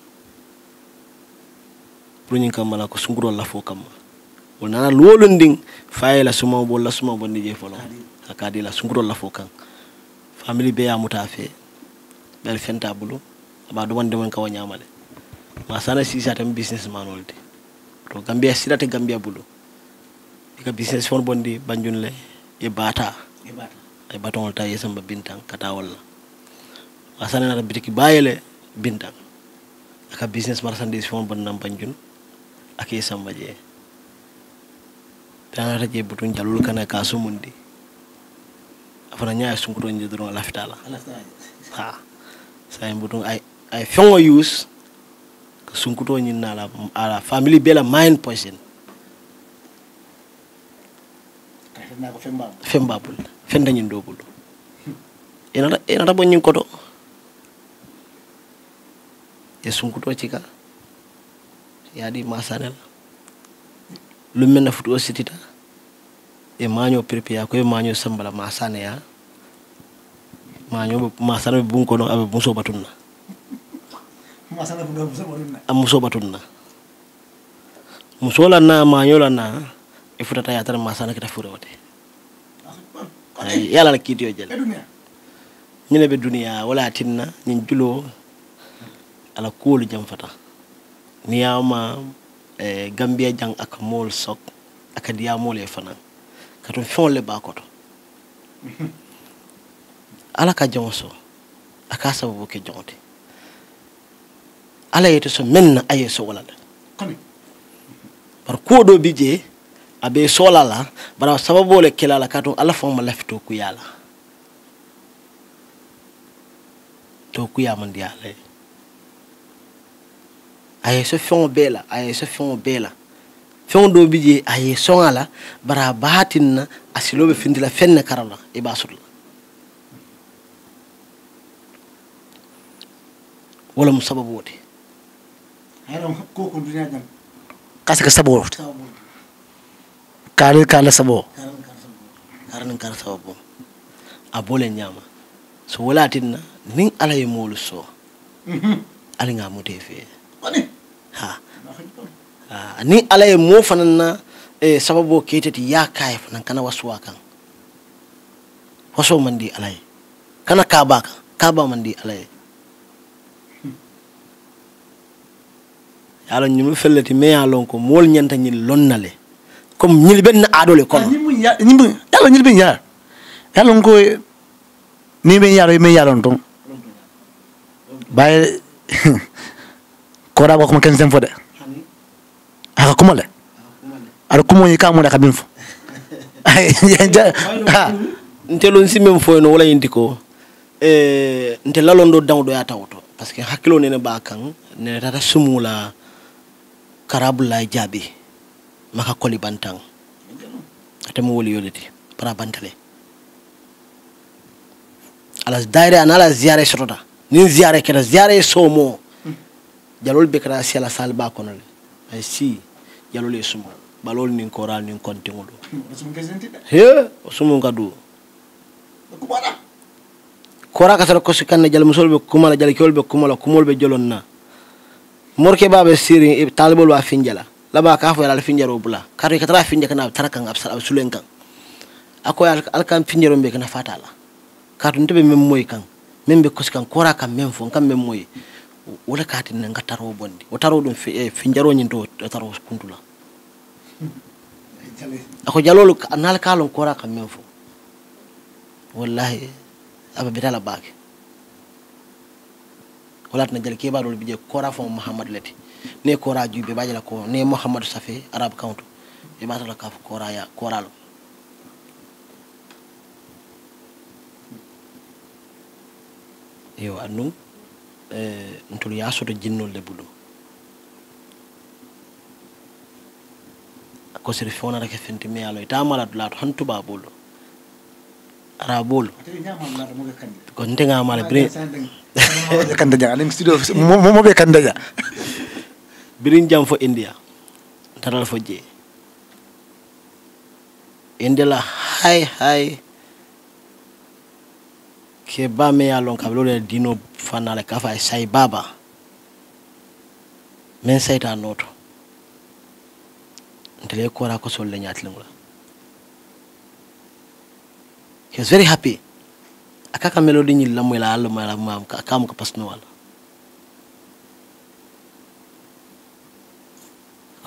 S10: prunin kamala ko sunkuto la fo kam wona lolo nding fayela suma bo la suma bo nije folo akadi la sunkuto la fo kan family be ya mutafe bel fenta bulu aba do wonde mon ka wanyamale ma sana sisa tam businessman wolde to Gambia silate Gambia bulu ika business fon bondi banjunle e bata e bata e baton ta yesamba bintang kata wala asana na bitiki bayele bintang aka business marchandise fon bon nam banjun ak yesamba je tana je butun jalul kana ka sumundi afana nyaa sunkuto nje dron la fitala ha say butun ay ay fongo use sunkuto nyin na la ala family bela mind poison na ko femba femba bul fenda nyin do bul ina ina ta bonyin koto e sunkuto cika yadi masanel lu menna futu ositita e maño prepia ko e maño sambala masane ya maño masane bunko no abe muso batunna masane bu muso batunna am muso batunna muso la na maño la na e futata ya tan masane kita furote ay yalla la kitiyo jël ñu ne be dunya wala tinna ñu julo ala koolu jam fata niyama e Gambia jang ak mol sok ak diya mol e fana kato fon le bakoto ala ka jonso aka sababu ke jonte ala yeto so menna aye so wala koni par ko do bije abe solala bara sababu le kelala kato ala fon ma lafito ku yala to ku yaman diale aye so fon bela aye so fon bela fon do bije aye songala bara batinna asilobe findila fenne karala e basutla wala mu sababu wote hayron ko ko dunya jam kaska sababu kare kala sabo karan kar sababu abole nyama so wala tinna nin alaye molu so ali nga mo defe ha ah ni alaye mo fanana e sababu keteti ya kay fanan kana waswa kan waso mandi alaye kana kaba kaba mandi alaye yalo nyum fellati me yalon ko mol nyanta nyi lonnale comme ñil ben adole kono ñi ñi yalo ñil ben ya yalo ngo ni ben yalo me yalon ton bay kora ko ma ken sem fode aka kumale ara kumo yi ka mo da kabin fo ntelon simem fo no wala yindiko eh nte lalondo dawdo ya tawto parce que hakilo ne ba kan ne tata sumula karabula jabi maka koli bantang atemo woli yoliti para bantale ala daire anala ziare sotota ni ziare keda ziare somo jalol bekra si ala salba konole ay si jalol e sumo balol nin koral nin kontingulo he sumo ngadu kubara kora ka tara ko sikanne jal musolbe kumala jal kolbe kumala kumolbe jolonna morke babe siri talibol wa finjala laba ka fo yalla finjaro bula kare ka tara finja kana tarakan absal absulen kan ako alkan finjaro be kana fatala katu ndebe mem moy kan membe ko sikan kora kan mem fo kan mem moy wala kati nga taro bondi o taro dum finjaro nyin do taro kuntula ako jalolu anal kalon kora kan mem fo wallahi aba bitala baake walat na jël kebadol bi je kora fo Muhammad lati ne kora jube bajala ko ne Muhammad safi arab count e batala ka fo kora ya koralo yo anu eh ntul ya soto jinnol le bulu ko sere fona rek fenti me yalo tamala dula to hantu ba bulu arabul ko ndenga mala bre kan daja alim studio mo mo be kan daja birin jam fo India taral fo je India la hay hay ke ba me yalon ka lole dino fanale ka fa sai baba men sayta noto ndele ko ra ko sol le nyatlingula he was very happy akaka melody ni la moy la Allah mala mam ka kam ko pasno wala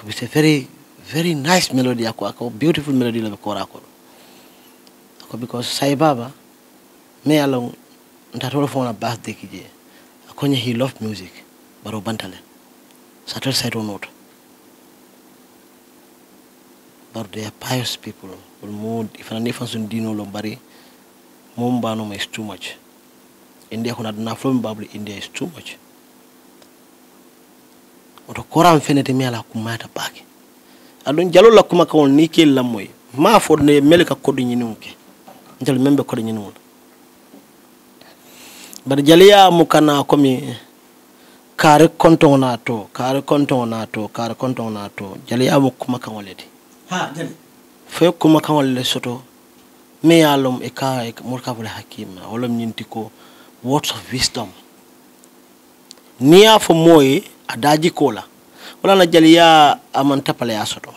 S10: It's a very, very nice melody. A beautiful melody like kora ko. Because Sai Baba, me along that all for a birthday kije. Akonya he loved music, but obantale. Satel side or not. But they are pious people. Mood if an ifan sun dino lombari, Mombano is too much. India kuna na from Babli India is too much. Oto kora mfenete me ala kumata pake. Adon jalo la kuma ka ni ke lamoy. Ma fo ne meleka kodu nyinunke. Njal membe kodu nyinun. Bar jaliya mukana komi kare konton nato, kare konton nato, kare konton nato. Jaliya mukuma ka ngoledi.
S11: Ha, jali.
S10: Fe kuma ka ngolele soto. Me alom e ka e murka bule hakima. Olom nyintiko words of wisdom. Niya fo moy adaji kola. Wala na jaliya aman tapale ya soto.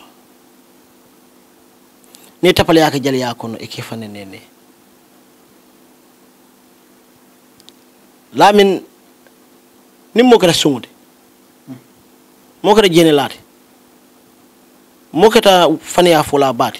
S10: Ni tapale ya ke jaliya kono e kefane nene. Lamin ni mo kera sungude. Mo kera jene lati. Mo keta fane ya fola bati.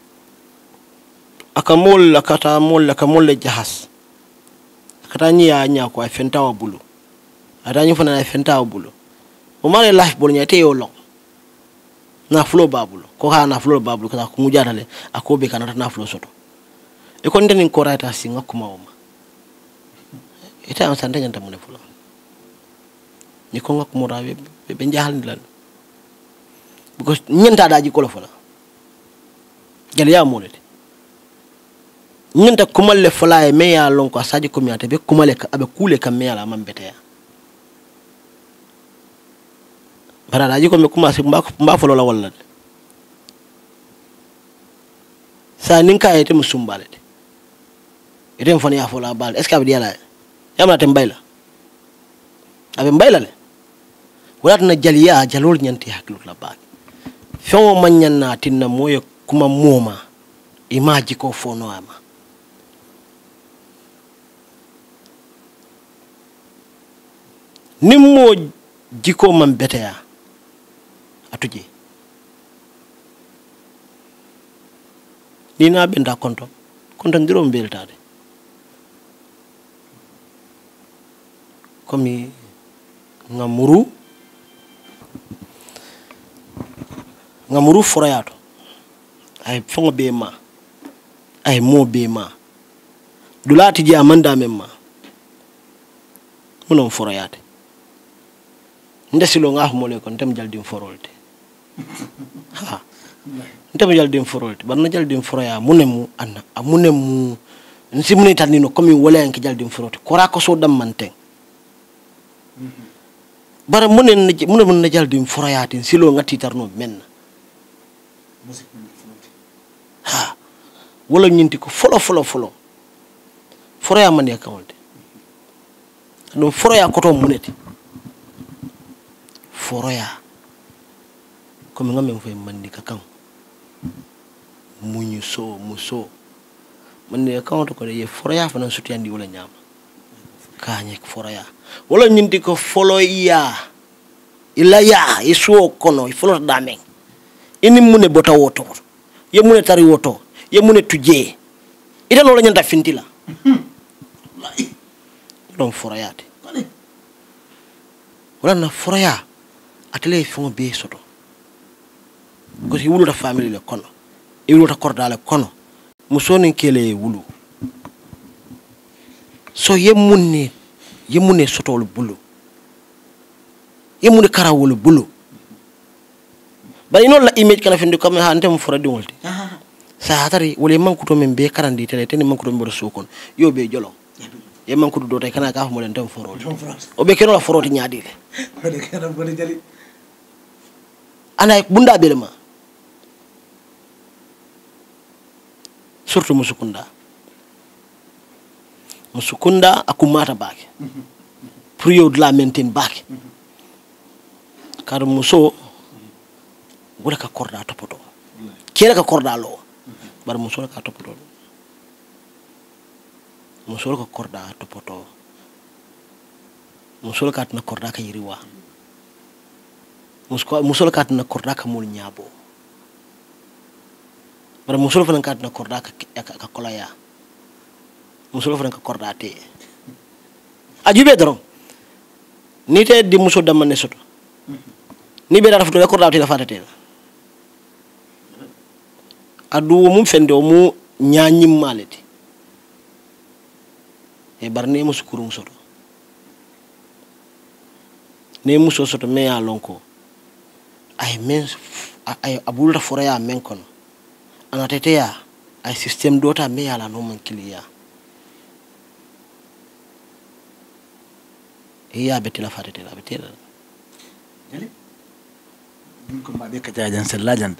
S10: Aka mol akata mol aka mol jahas. Akata nya nya ko fenta wa bulu. Ata nyu fana fenta wa bulu. O mane life bol nya te yo long. Na flow babulo. Ko ha na flow babulo kata ku mujatale akobe kana na flow soto. E ko ndeni ko rata singa kuma oma. Ita am sante nyanta mune fulo. Ni ko ngak murabe be be jahal ndilal. Because nyanta daji ko la fula. Jali ya molete. Nyanta kumal le fula e me ya lon ko asaji ko miata be kumale ka abe kule ka me ala mambete ya. Bara daji ko me kuma se mba mba folo la wala. Sa ninka ete musumbale. Ete mfani ya fola bal. Est-ce que abdi ala? Yamna tembaila. Abe mbaila le. Wala na jaliya jalol nyanti haklu la bak. Fiongo manyana tinna moyo kuma moma. Imaji ko fono ama. Nimmo jiko man beteya atuje dina benda konto konto ndiro mbeltade komi ngamuru ngamuru foroyato ay fongo be ma ay mo be ma dulati ji amanda memma munon foroyate ndesilo nga xamole kon tam jaldim forolte ha tam jaldim forolte ban na jaldim foroya munemu anna amunemu nsi muni tanino komi wala en ki jaldim forote kora ko so dam manteng bara munen munen na jaldim foroyate silo nga titarno men ha wala nyinti ko folo folo folo foroya man yakawolde no foroya ko to muneti foroya comme ngam fay mandi ka kan muñu so muso man ka to ko ye foroya fa na suti andi wala nyama ka nyek foroya wala nyindi ko folo ya illa ya iso kono folo dame ini mune bota woto ye mune tari woto ye mune tuje ida lo nyanta fintila don foroyate wala na foroya atele fongo be soto gosi wulu da family le kono e wulu ta kordale kono musoni kele wulu so yemunne yemunne soto wulu bulu yemunne kara wulu bulu ba ino la image kana fendi comme ha ndem fora di wolti sa hatari wole mankuto men be karandi tele tene mankuto mbo sokon yo be jolo ye mankuto do tay kana ka fa mo len dem foro o be keno la foro ti nyaadile
S11: ko de kana bo jali
S10: ana bunda belema surtout musukunda musukunda akumata bake pour yo de la maintain bake kar muso wala ka korda topoto kera ka korda lo bar muso ka topoto muso ka korda topoto muso ka na korda ka yiriwa musko musol kat na korda ka mul nyabo bara musol fa kat na korda ka ka kolaya musol fa ka korda te ajube doro ni te di muso dama ne soto ni be dara fa to korda te la fatete adu mum fende o mu nyanyim maleti e barne muskuru musoto ne muso soto me ya lonko ay men ay abulta fora ya men kono anatete ya ay system dota me ya la no man kiliya iya beti la fatete la beti la
S9: jeli nin ko mbabe ka jajan sellajan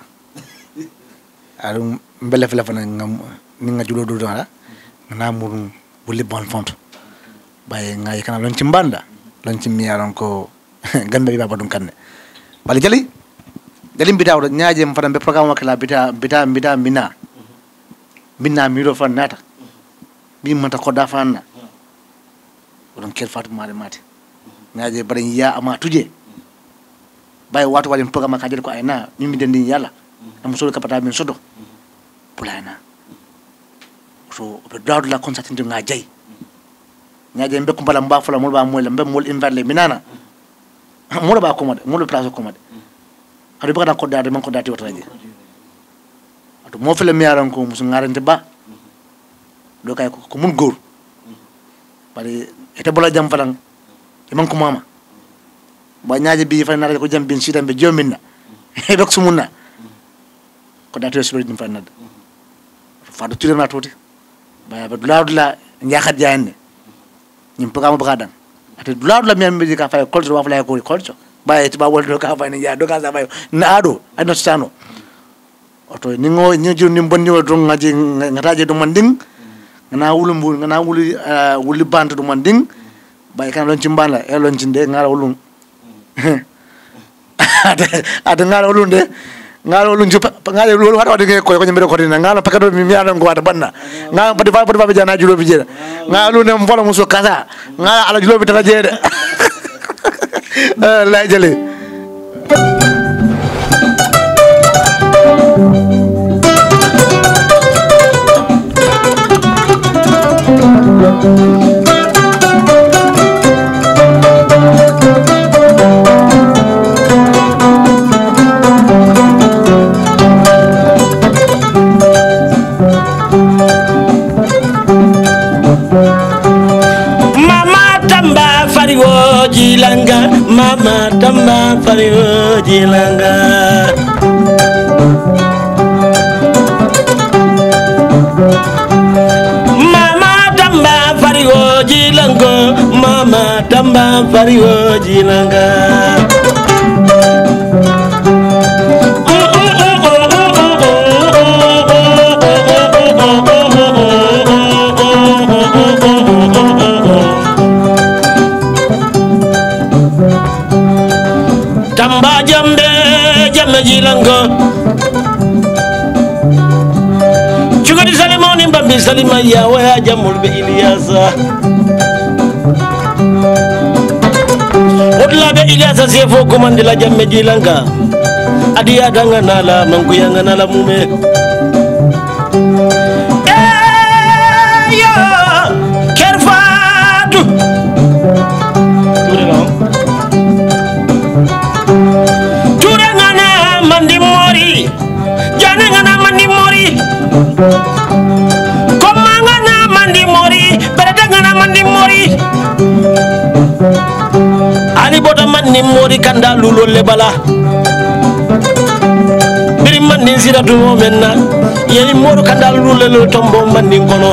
S9: arum mbele fela fana ngam ni nga julo do dara na mur bulli bon font baye ngay kana lon ci mbanda lon ci miyaron ko gambe bi babadum kanne bali jali jali bitaw do nyaaje m fana be programme wakala bita bita bita mina minna miro fan nata bi mata ko da fanna don kel fatu mare mate nyaaje bari ya ama tuje baye watu wali programme ka jeli ko ayna mi mi dendi yalla am solo kapata min sodo pulana so be dawdu la constatin nga jay nyaaje mbe ko bala mba fala mul ba mol mbe mol inverle minana mol ba ko mod mol place ko mod adu ba ko daade man ko daati wata je adu mo fele mi yaran ko musu ngarante ba do kay ko mun goor bari ete bola jam falang e man ko mama ba nyaaje bi fa na ko jam bin sidam be jominna e bek sumunna ko daati so be fa nad fa do tirena toti ba ba dulawdula nyaxat jaande ñim programme bagadan ate dulawdula mi ambe ka fay kolto wa fay ko kolto ba e ba woldo ka fay ni ya do ka sa fay na ado ano sano oto ni ngo ni jur ni bonni wo dong ngaji ngataje do manding ngana wulu mbul ngana wulu wuli bant do manding ba kan lon ci mbala e lon ci de ngara wulu ade ade ngara wulu de ngalo lu jupa ngalo lu wada wada ko ko nyambe ko dina ngalo pakado mi miana ngo wada banna ngalo padi fa padi fa jana julo bi jeda ngalo ne mbola muso kaza ngalo ala julo bi tata jede la jale
S10: Jilanga mama tamba fariwo jilanga mama tamba fariwo jilanga mama tamba fariwo jilanga tamba jambe jambe jilanga chugadi salimoni mbambi salima yawe ajamul be Ilyasa odla be Ilyasa sefo komande la jambe jilanga adiya danga nala mangu yanga nala mume eyo kerfatu turelo mandi mori jana ngana mandi mori koma ngana mandi mori berada ngana mandi mori ali boda mandi mori kanda lulo lebala biri mandi sira du menna yeli moru kanda lulo le tombo mandi kono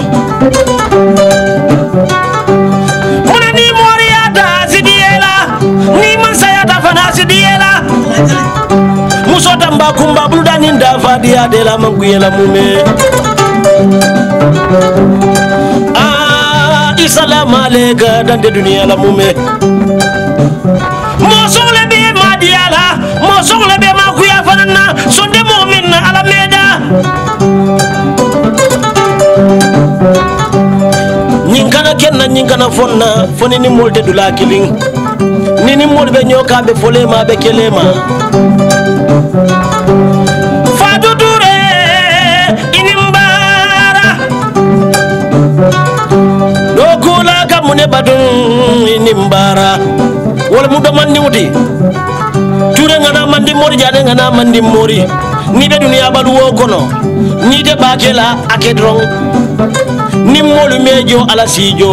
S10: mona ni mori ata sidiela ni mansaya ta fana sidiela muso tamba kumba buludani ndafa dia de la manguyela mume ah isalamu alayka dande dunia la mume mosole be madiala mosole be makuya fanana sonde mu'min ala meda nyinkana kenna nyinkana fonna foni ni molde dula kiling ni ini mol be nyoka be folema be kelema Fatou Touré ini mbara do kula kamune badun ini mbara wala mu do mandi wuti Touré ngana mandi mori jade ngana mandi mori ni be dunia balu wo kono ni de bakela akedron ni molu mejo ala sijo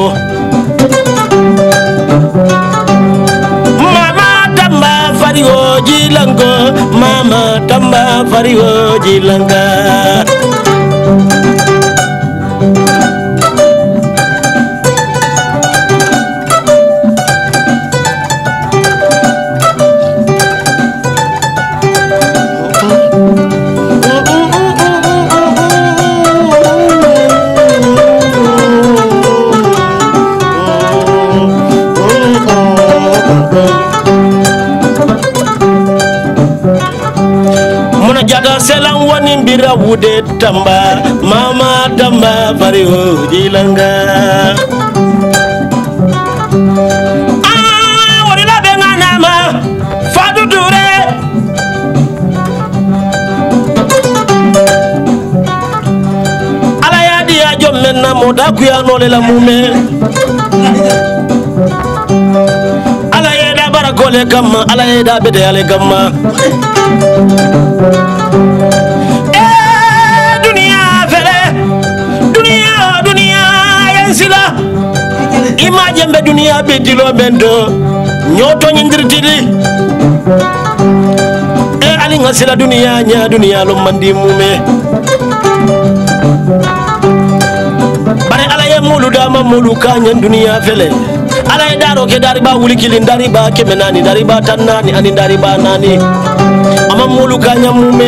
S10: mama tamba farigo jilango mama tamba farigo jilanga Jada selang wani bira wude tamba mama tamba fariho jilanga ah wani la benga nama Fatou Touré ala ya dia jommenna moda kuya nole la mume ala ya da barakole kamma ala ya da bede ale kamma eh dunia fere dunia dunia yansila imaje mbe dunia be dilo bendo nyoto nyindirtili eh ali ngasila dunia nya dunia lo mandi mume bare ala ye mulu dama mulu kanya dunia fele ala ye daro ke dari ba wuli kilin dari ba kemenani dari ba tanani ani dari ba nani ama mulu kanya mume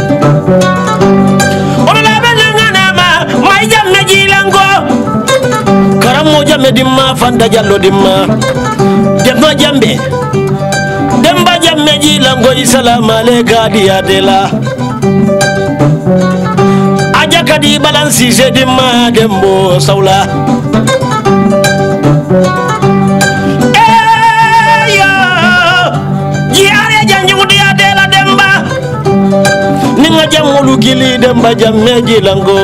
S10: ona la benga nama mai jamme jilango karamo jamme dimma fanda jallo dimma demma jambe demba jamme jilango assalamu alayka dia dela aja kadi balansi se dimma dembo saula jamulu gili demba jamme jilango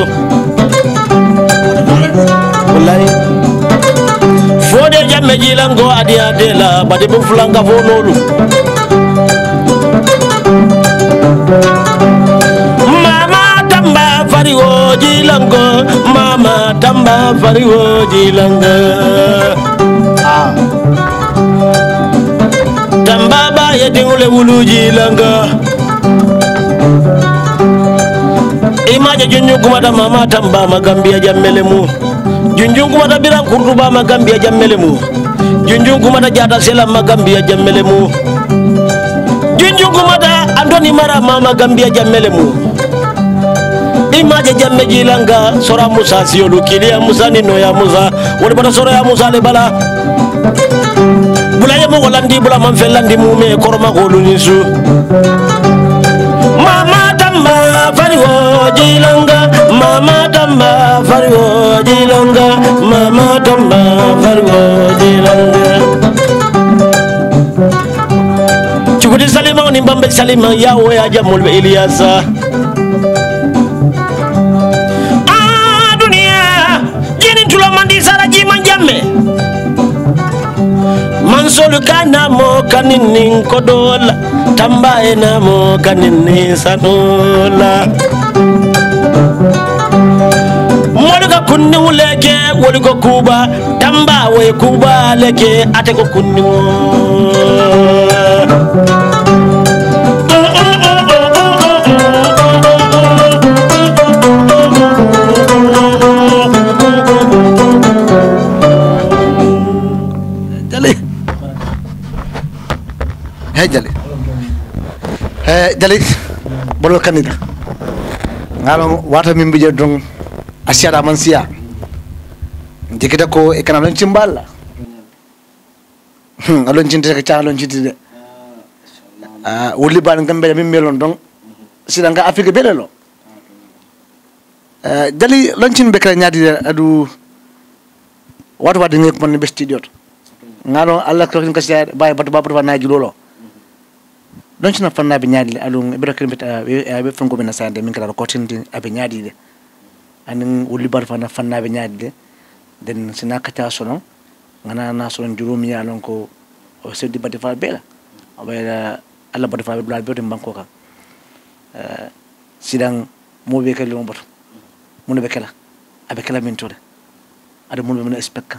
S10: wallahi fode jamme jilango adi adela bade bu fulanga fonolu mama tamba fariwo jilango mama tamba fariwo jilanga ah tamba ba yedingule wulu jilanga imaje junju kumata mama tamba magambia jammelemu junju kumata biran kurduba magambia jammelemu junju kumata jata sela magambia jammelemu junju kumata andoni mara mama gambia jammelemu imaje jamme jilanga sora musa siolu kilia musa nino ya musa wala bata sora ya musa le bala bulaya mo walandi bula man felandi mume korma ko lunisu mama tamba fariwo jilanga mama tamba fariwo jilanga mama tamba fariwo jilanga chukudi salima ni mbambe salima yawo ya jamul be Ilyasa ah dunia jini tulo mandi sara jima jamme mansolu kana mo kanini kodola tamba ena mo kanini sanola Moluka kunni uleke woliko kuba tamba we kuba leke ate ko kunni
S9: Jali Hey Jali Hey Jali bolo kanida ngalo wata min bije dong asiara mansia jikita ko e kana lon cimballa hmm alon cinte ka caalon cinte de ah wuli ban ngambe min melon dong sida nga afrique belelo euh dali lon cin bekra nyaadi adu watu wadi ngek mon be studio ngano alla ko kin kasi bay batu babu na julolo don ci na fanna be nyaadi alun ibra kan beta be fango be na sande min kala ko tin abe nyaadi de anin wuli bar fanna fanna be nyaadi de den sina kata sono ngana na sono jurum ya lon ko o seddi bati fa bela abela alla bati fa bela be banko ka euh sidang mo be kala mo batu mo be kala abe kala min tore ada mo be na expect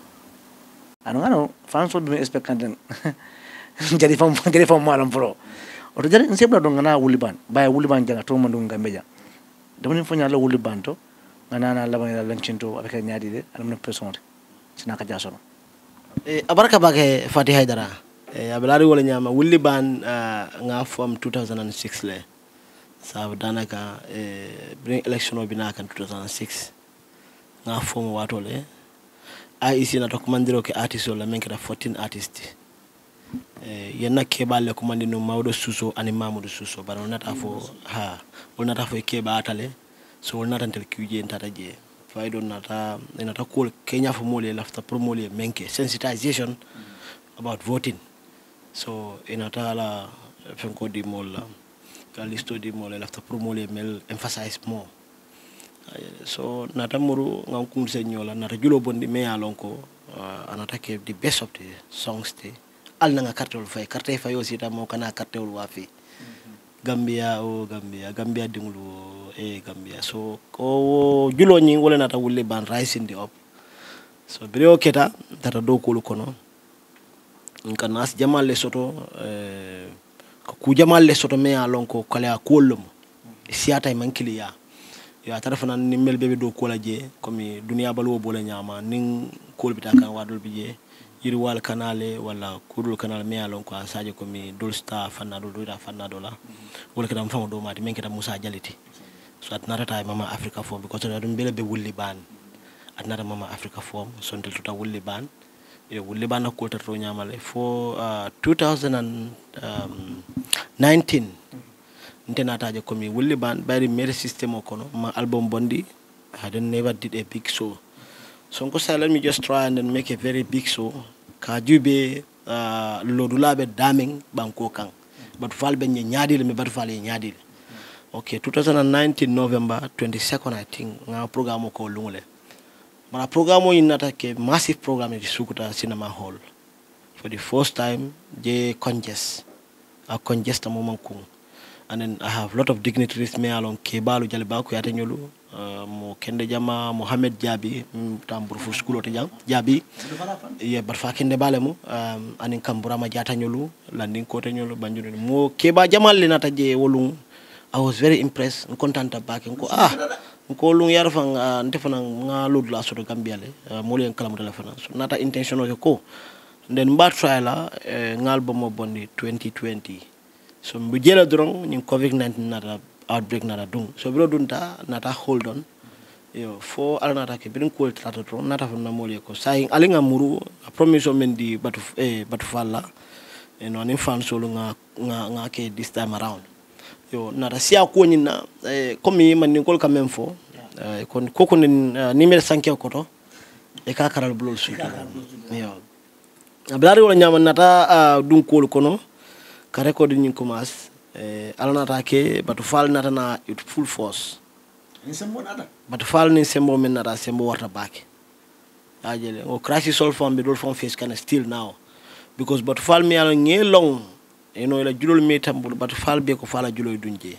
S9: anu anu fanso be expect kan jadi fam jadi fam malam pro oto jadi nsebla do ngana wuliban bay wuliban janga to mandu ngambeja dama ni fanya la wuliban to ngana na la bangala lancinto avec nyaadi de anam na person sina ka jasono
S10: e abaraka bake Fati Haidara e ablari wala nyama wuliban nga fam two thousand six le sa danaka e bring election bi na kan two thousand six nga fam wato le I E C na to komandiro ke artist la menkira fourteen artists eh yenna kebale ko mandi no Mawdo Suso ani Mamadou Suso bara nata fo ha wol nata fo keba atale so wol nata tel kuje ntata je faydo nata nata ko Kenya fo mole lafta promole menke sensitization about voting so inata la fenko di mol ka listo di mol lafta promole mel emphasize more so nata muru ngam kum se nyola nata julo bondi me alonko uh, anata ke the best of the songs te al nga cartel fay carte fay aussi ta mo kana cartel wa fi Gambia o Gambia Gambia dingulu e Gambia so ko julo nyi wala nata wulle ban rising the up so brio keta tata do ko kono nkan nas jamal le soto eh ku jamal le soto me alonko kala kolum siata mankili ya ya tarafana ni mel bebe do ko la je comme dunia balwo bola nyama nin kolbita kan wadol biye yiri wal kanale wala kudul kanale me alon ko asaje ko mi dol sta fanna do do fanna do la wala kadam famo do mati men kedam Musa Jaliti so at narata mama Africa form because na dum bele be wulli ban at nara mama Africa form so ndel tuta wulli ban e wulli ban ko tato nyamale for uh, two thousand nineteen ntenata je ko mi wulli ban bari mere system o kono ma album bondi I don't never did a big show. So let me just try and then make a very big show. Kajube uh lodulabe daming banko kang. But falbe nyadil me but fale nyadil. Okay, twenty nineteen November twenty-second I think nga program ko lungule. Mara program in atake massive program in Sukuta Cinema Hall. For the first time je congest. A congest moment kung. And then I have a lot of dignitaries me along Kebalu Jalibaku Yatenyolu, uh, Mo Kende Jama, Mohamed Jabi, Tambur for school of Jabi, yeah, but Fakinde Balemu, um, and in Kamburama Jatanyolu, Landing Kotanyolu, Banjuru, Mo Keba Jamal Linata J. Wolung. I was very impressed and content back and go, ah, Kolung Yarfang and Tefana Lud Lasso Gambiale, Moli and Kalam telephone. So, not an intention of your co. Then Bad Trial, an album of Bondi twenty twenty. So mbujela drong ni COVID nineteen nata outbreak nata dung. So bilo dunta nata hold on. Yo for ala nata ke bilin ko tata drong nata fam na moli ko saying alinga muru a promise mendi batu eh batu falla. You know ni fan solo nga nga nga ke this time around. Yo nata sia ko ni na eh komi man ni kol quand même fo. Eh kon koko ni numéro cinq ko to e ka karal bulol su. Yo. Ablari wala nyama nata dung ko kono. Ka record ni commence eh alana take batu fal nata na it full force ni sembo nata batu fal ni sembo men nata sembo warta back ajele o crash sol form be dol form face can still now because batu fal mi ala nge long you know la julol mi tambul batu fal be ko fala juloy dunje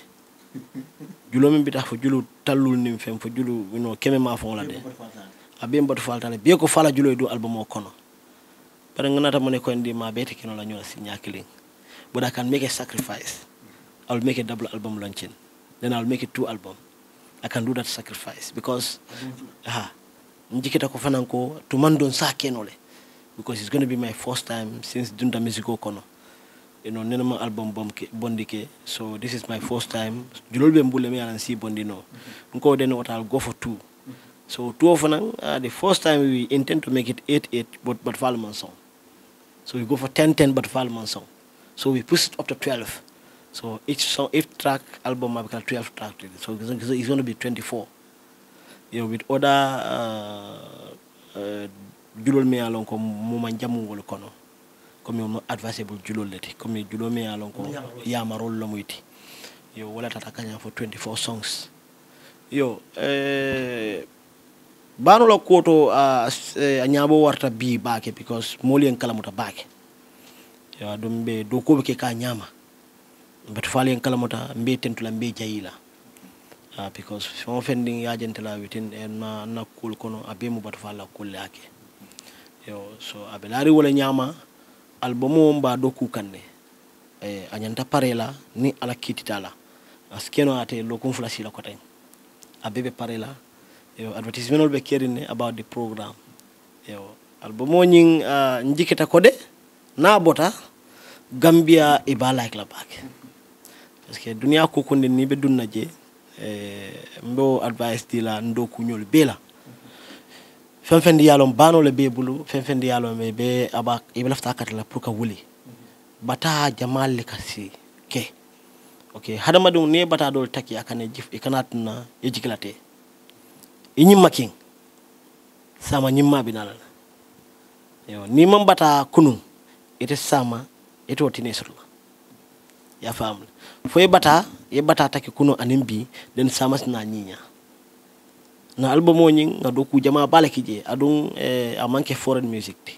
S10: julo mi bitax fa julu talul nim fem fa julu you know keme ma fon la de abem batu fal tale be ko fala juloy du album o kono bare nganata mo ne ko ndi ma beti kino la ñola si ñakiling. But I can make a sacrifice. I'll make a double album launching. Then I'll make it two album. I can do that sacrifice because aha njikita ko fananko to mandon sa kenole because it's going to be my first time since Dunda Musico kono. You know nenama album bomke bondike so this is my first time. Julolbe mbule me alan si bondino. Nko then what I'll go for two. So two of them uh, the first time we intend to make it eight eight but but Falman song. So we go for ten ten but Falman song. So we push it up to twelve. So each song, each track album will be twelve tracks. So it's going to be twenty-four. You know, with other uh, uh, julol me alon ko muma jamungol kono comme mo advisable julol leti comme julo me alon ko yamarol lo muyti yo wala tata kanya for twenty-four songs yo eh banu la koto a uh, nyabo warta bi baake because moli en kalamuta baake yo dum be do ko be ka nyama but fali en kalamuta mbe tentula mbe jayila uh, because fon fending ya jentela witin en na na kul kono abe mu batu fala kul yake yo so abelari wala nyama albumu mba do ku kanne eh anyanta parela ni ala kititala askeno ate lokum flasi la koten abebe parela yo advertisement ol be kerine about the program yo albumu nyin uh, njiketa kode na bota Gambia iba like la baake parce que dunia ko konde ni be dunna je eh mbo advice di la ndo ku nyol bela fen fen di yalom bano le be bulu fen fen di yalom be aba ibe lafta kat la pour ka wuli bata jamal le kasi ke okay hadama dum ne bata dol taki akane jif e kanatna e jiklate e nyimma king sama nyimma binala yo ni mam bata kunun ite sama ite wotine surla ya famle fo e bata e bata taki kuno animbi den sama na nyinya na album o nyin ngado ku jama balaki je adun e a manke foreign music ti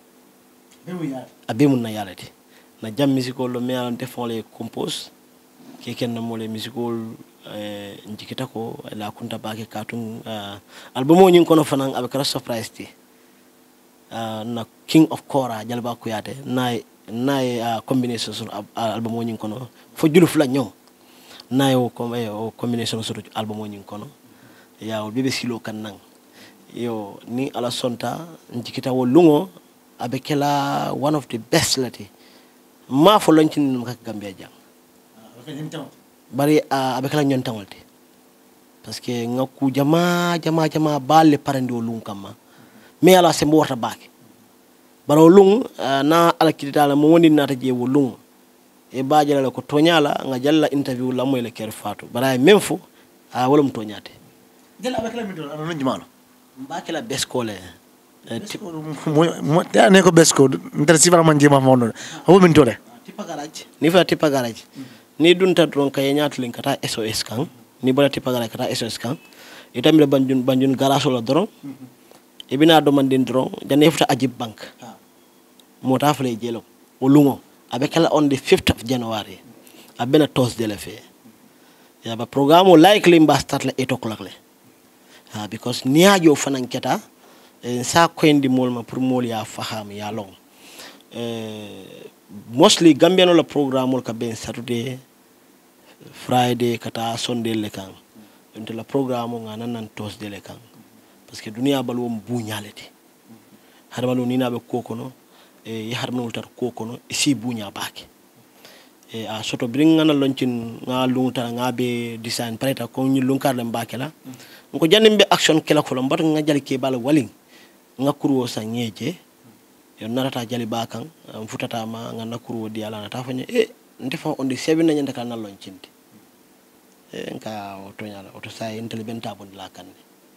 S10: abe mun na yalati na jam musical lo me alante fon les compose ke ken na mo les musical eh njikita ko la kunta baake katun uh, album o nyin kono fanan avec la surprise ti uh, na King of Kora jalba ku yate na na uh, combination sur uh, album o nyin kono fo juluf la ñom na yo comme o combination sur album o nyin kono ya o bebe silo kan nang yo ni ala sonta njikita wo lungo abekela one of the best lati ma fo loncin num ka Gambia jam bari uh, abekala ñon tangolti parce que ngaku jama jama jama balle parandi o lung kama me ala sembo warta baake baro lung uh, na ala kidita la mo woni nata je wo lung e baajala ko toñala nga jalla interview la moy le ker fatu bara même fo a uh, wolum toñate
S9: jella abekala mi do ano njumalo
S10: mbakela beskole
S9: mo ta ne ko besko ntar si vraiment jema mondo o min tole
S10: tipa garage ni fa tipa garage ni dunta don kay ñaatu len kata S O S kan ni bala tipa garage kata S O S kan itam le banjun banjun garage la doron e bina do man din doron jane futa ajib bank mota fale jelo o lungo abekala on the fifth of January abena Thursday le fe ya ba programme likely mba start la eight o'clock le ha because niajo fanan keta e sa ko indi molma pour mol ya faham ya long eh mostly Gambiano la programme ka ben Saturday Friday kata Sunday le kan ente la programme nga nan Thursday le kan parce que dunia balwo buñaleti harmalo ni nabe kokono e harmalo tar kokono isi buña baake e a soto bring ngana loncin nga lunta nga be design preta ko ñu lunkar le baake la ko jannim be action kala ko mbat nga jali ke bala waling nga kurwo sa nyeje yo narata jali bakan um, futata ma nga nakuru di ala na tafanya e ndefa on the seven nyanda kala na loncindi e nka o tonyala o to say intelligent bon la kan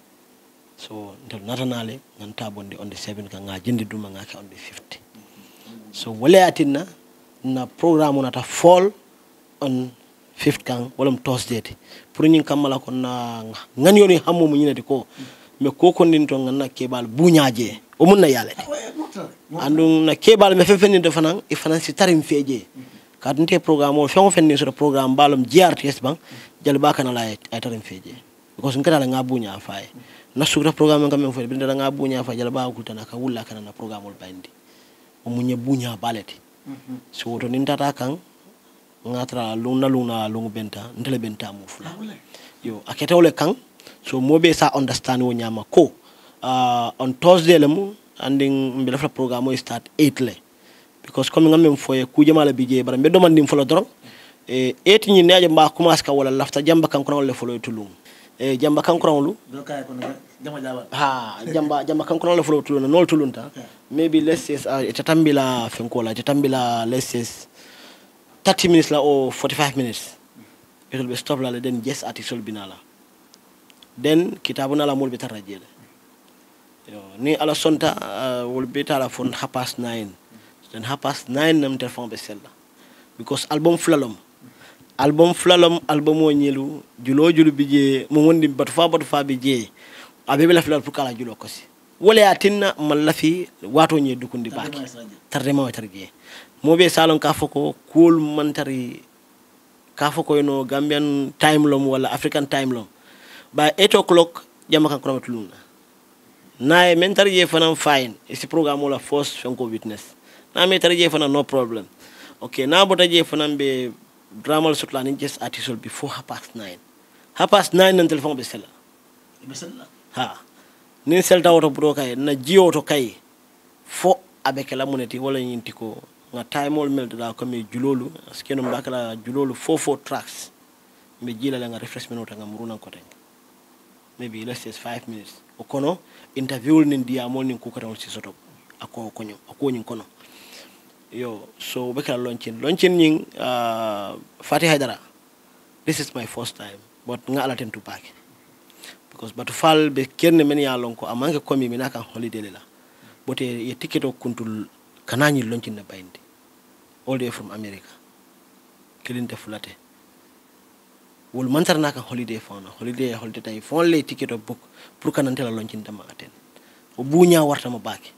S10: so ntel natanale nganta bonde on the seven ka nga jindi duma nga ka on the fifty so wala atina na programme nata fall on fifth kan wala Thursday pour ñing kamala ko na ngan yoni hammu mu ñinati ko me ko ko ndin to ngana kebal buñaaje o mun na yale andun na kebal me fefeni de fanan e fanan si tarim feje ka dinte programme o fengo fenni sur programme balum G R T S ban jali baka na la ay tarim feje because ngata la nga buña fay na sura programme ngam fo binda nga buña fa jali ba ko tan ka wulla kana na programme ol bandi o munye buña baleti so to nin tata kan ngatra luna luna lungu benta ndele benta mu fula yo aketawle kan so mobe sa understand wo nyama ko uh, on Thursday lemu anding mbi la programme start eight le because comme ngam foye ku jama la bije bara mbe do man dim folo dron e eight ni neje mba commence ka wala lafta jamba kan ko le folo tulum e jamba kan ko lu
S9: do kay ko jama jaba
S10: ha jamba jamba kan ko le folo tulun no tulunta maybe let's say uh, itatambila fenkola itatambila let's say thirty minutes la or forty-five minutes it will be stop la then just at isul binala then kitabuna la mol bitarajele yo ni ala sonta uh, wol beta la fon half past nine then half past nine nam telephone be sella because album flalom album flalom album o nyelu julo julu bije mo wondi batu fa batu fa bije abe be la flal pour kala julo kosi wala ya tinna mal lafi wato nye dukundi baki tarde ma tarje mo be salon ka foko cool mantari ka foko no Gambian time lom wala African time lom by eight o'clock jama kan ko tuluna na men tarje fanam fine isi programme wala force fenko witness na me tarje fanam no problem okay na bota je fanam be dramal sutlan just article before half past nine half past nine nan telephone be sella be sella ha ni selta auto bro kay na jiyo to kay fo avec la moneti wala nyinti ko nga time all mel da ko me julolu skeno mbakala julolu four four tracks me jila la nga refreshment ota nga muruna ko ten maybe let's say five minutes o kono interview ni dia mol ni ko katal ci soto ako ko nyo ako nyin kono yo so bekala lonchin lonchin nying uh, Fatty Haidara this is my first time but nga ala ten to back because but fal be kenne men ya lonko amanke komi mina kan holiday lela bote ye ticket o kuntul kanani lonchin na bayndi all the way from America kilinte fulate wol mantar na kan holiday fona holiday holiday tay fon le ticket o book pour kanante la lonchin dama aten o buña warta ma baake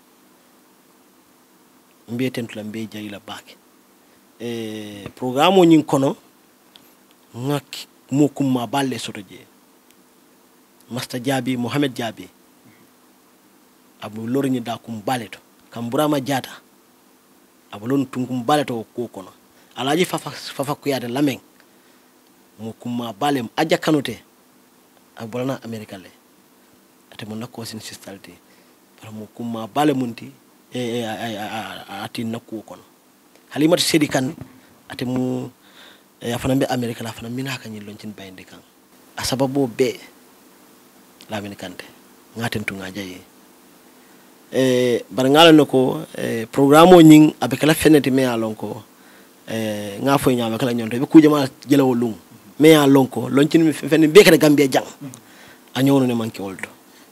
S10: mbe tentula mbe jari la baake e programme o nyin kono ngak mo kuma balle soto je Master Jabi Mohamed Jabi abu lorni da kum baleto kam burama jata abu lon tunkum baleto ko kono alaji fafa fafa kuyade lameng mo kuma balem aja kanute abolana America le ate mo nakko sin sistalti par mo kuma bale munti e ati nakko kono halimatu sedi kan ate mo e afana be America la fana mina kan lon tin bayinde kan asababo be Lamine Kante ngaten tu ngajaye eh bar ngala nako eh programme o nying avec la fenêtre me alonko eh nga fo nyaama kala nyonto be kujama jelawo lum me alonko loncin mi fen be kala Gambia jang anyono ne manki woldo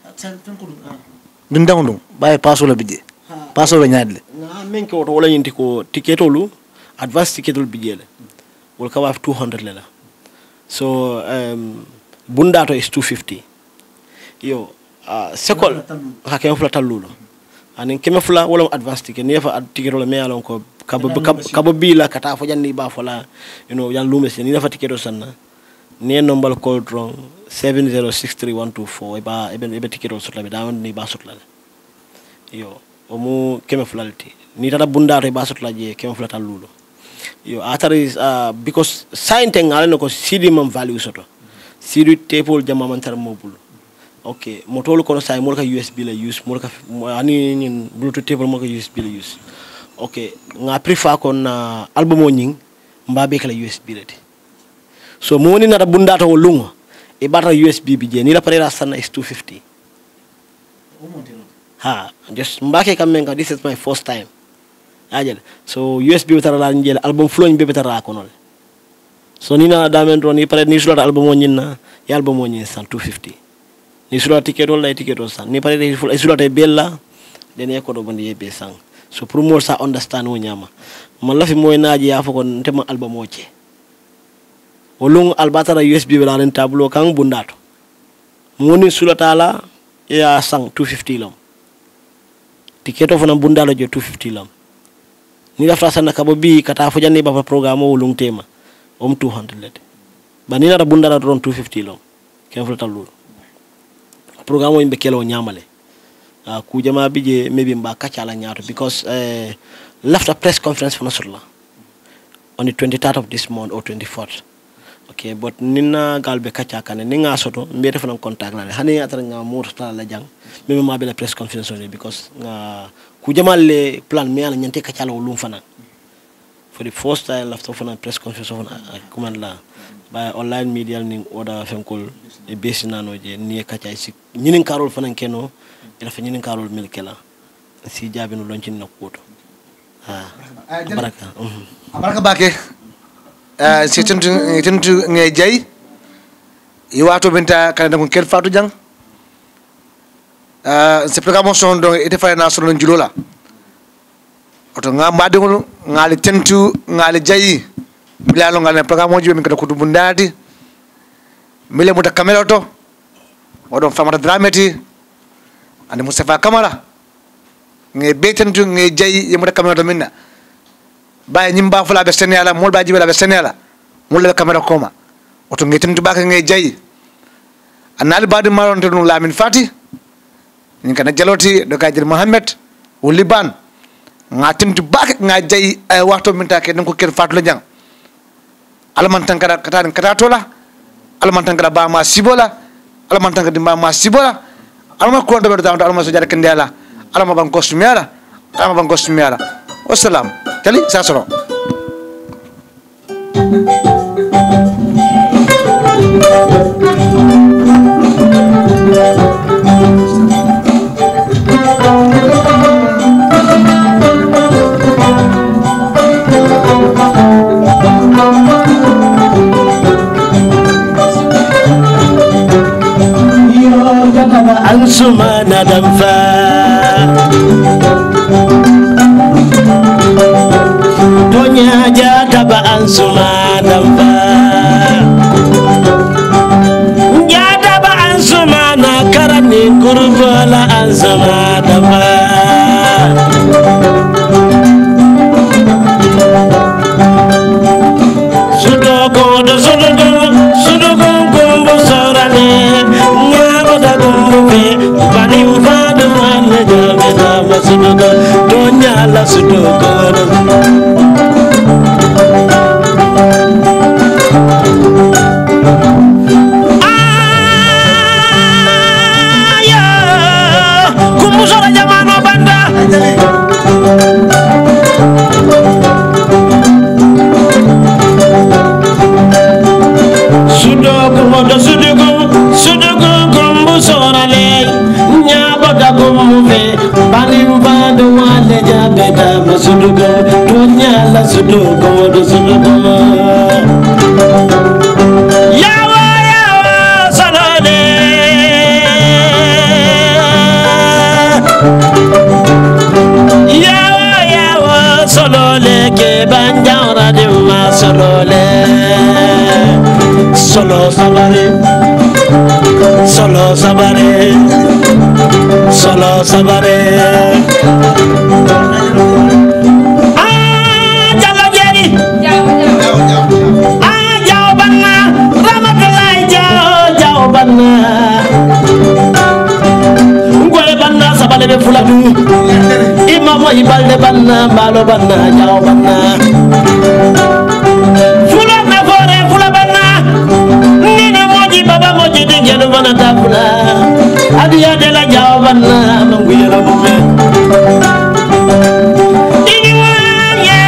S9: dun dangdum baye passo la bidje passo la nyaadle
S10: nga menki woto wala nyinti ko ticketolu advance ticketol bidje le wol ka waf two hundred lela so um bundato is two fifty yo uh, sekol ha ken fula tallulo anen keme fula wala advance ticket ne fa ticket wala me alon ko kabo kabo bila kata fo janni ba fola you know yan lume ni fa ticket o sanna ne nombal call wrong seven zero six three one two four e ba e ben e ticket o sotla be da ni ba sotla yo o mu keme fulalti ni tata bunda to ba sotla je keme fula tallulo yo atar is uh, because sign ten alon ko cd mam value soto cd table jama man tar mobile okay motolo kono say molka U S B la use molka ani nin bluetooth table molka U S B la use okay nga prefer kon uh, album o nying mbabe kala U S B la ti so mo ni nata bundata o lungo e bata U S B bi je ni la parera sana is two fifty ha just mbake kamenga this is my first time ajel so U S B betara la njel album flow be betara kono so ni na damen ron ni pare ni sulata album o nyinna ya album o nyin san two fifty ni sura ticket wala ticket o san ni pare de ful sura te bella den e ko do bandi be sang so pour mo sa understand wo nyama man la fi moy naaji ya fa ko tema album o ci wolung albatara U S B wala len tableau kan bundato moni sura tala ya sang two fifty lam ticket o fana bundalo je two fifty lam ni la fra sana kabo bi kata fo janni ba programme o wolung tema om two hundred let ba ni la bundala don two fifty lam ken fo talu programme yimbe kelo nyamale uh, ku jama bije maybe mba kacala nyaato because uh, left a press conference for Nasrullah on the twenty-third of this month or twenty-fourth okay but nina galbe kacha kana ninga soto mbe defana contact la hani atara nga moto tala la jang maybe ma be la press conference on because nga ku jama le plan me ala nyante kacala wolum fana for the first time left of a press conference of uh, command la by online media ning oda fenkol e besinano je ni kacha si nyinin karol fanan keno ila fa nyinin karol mil kala si jabinu loncin na koto ha baraka
S9: baraka bake euh c'est tentu tentu ngay jay yi wato benta kala ko kel fatu jang uh, se programme son donc ite fay na sono julola oto nga mbade ngol ngali tentu ngali jayi bilalo ngal programme oji min kada kudu bundati mile muta kamera to odon famata dramati ande Mustafa Kamara nge betentu nge jayi yemuta kamera to minna baye nyimba fula be senela mol ba jibela be senela mol be kamera koma oto nge tentu baka nge jayi anal badi maron to Lamin Fati ni kana jaloti do kajir Mohammed o Liban nga tentu baka nga jayi ay waxto minta ke ko ker fatu la jang alaman tankara kata kata tola alaman tankara ba ma sibola alaman tankara dimba ma sibola alama ko ndo be do alama so jara kendela alama ban kosmiara alama ban kosmiara wassalam tali sa soro
S10: Ansuma nadamfa Donya jataba ansuma nadamfa Jataba ansuma na karani kurbola ansuma nadamfa Sudogo do sudogo sudogo gombo sorane Banim fadu wala jabe na masudogo donya la sudogo aya kumusora jamano banda sudogo modo sudogo sudogo sorale nyabo da gumuve banim vado wale jabe da masudugo dunya la sudugo do sudugo yawa yawa sorale yawa yawa sorale ke banjara de ma sorale solo sabare Solo sabare, solo sabare. Ah, jalo jadi. Ah, jauh bana, Ramadhan jauh jauh bana. Gue bana sabale be fuladu. Imam ibalde bana, balo bana, jauh bana. Fulan na fore, fulan bana. Nina moji baba moji dingelu bana tabula. Adia de la jawabanna manguyela mume. Ini wanya.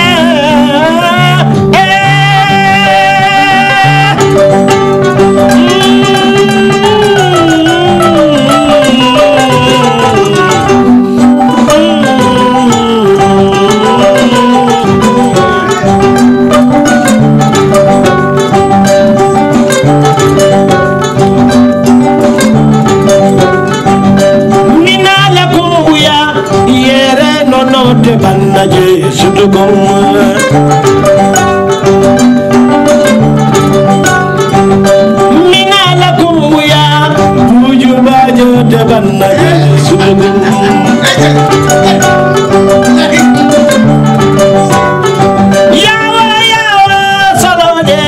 S10: De bannaje sudugum mina lakum ya buju bajo de bannaje sudugum yawa yawa solode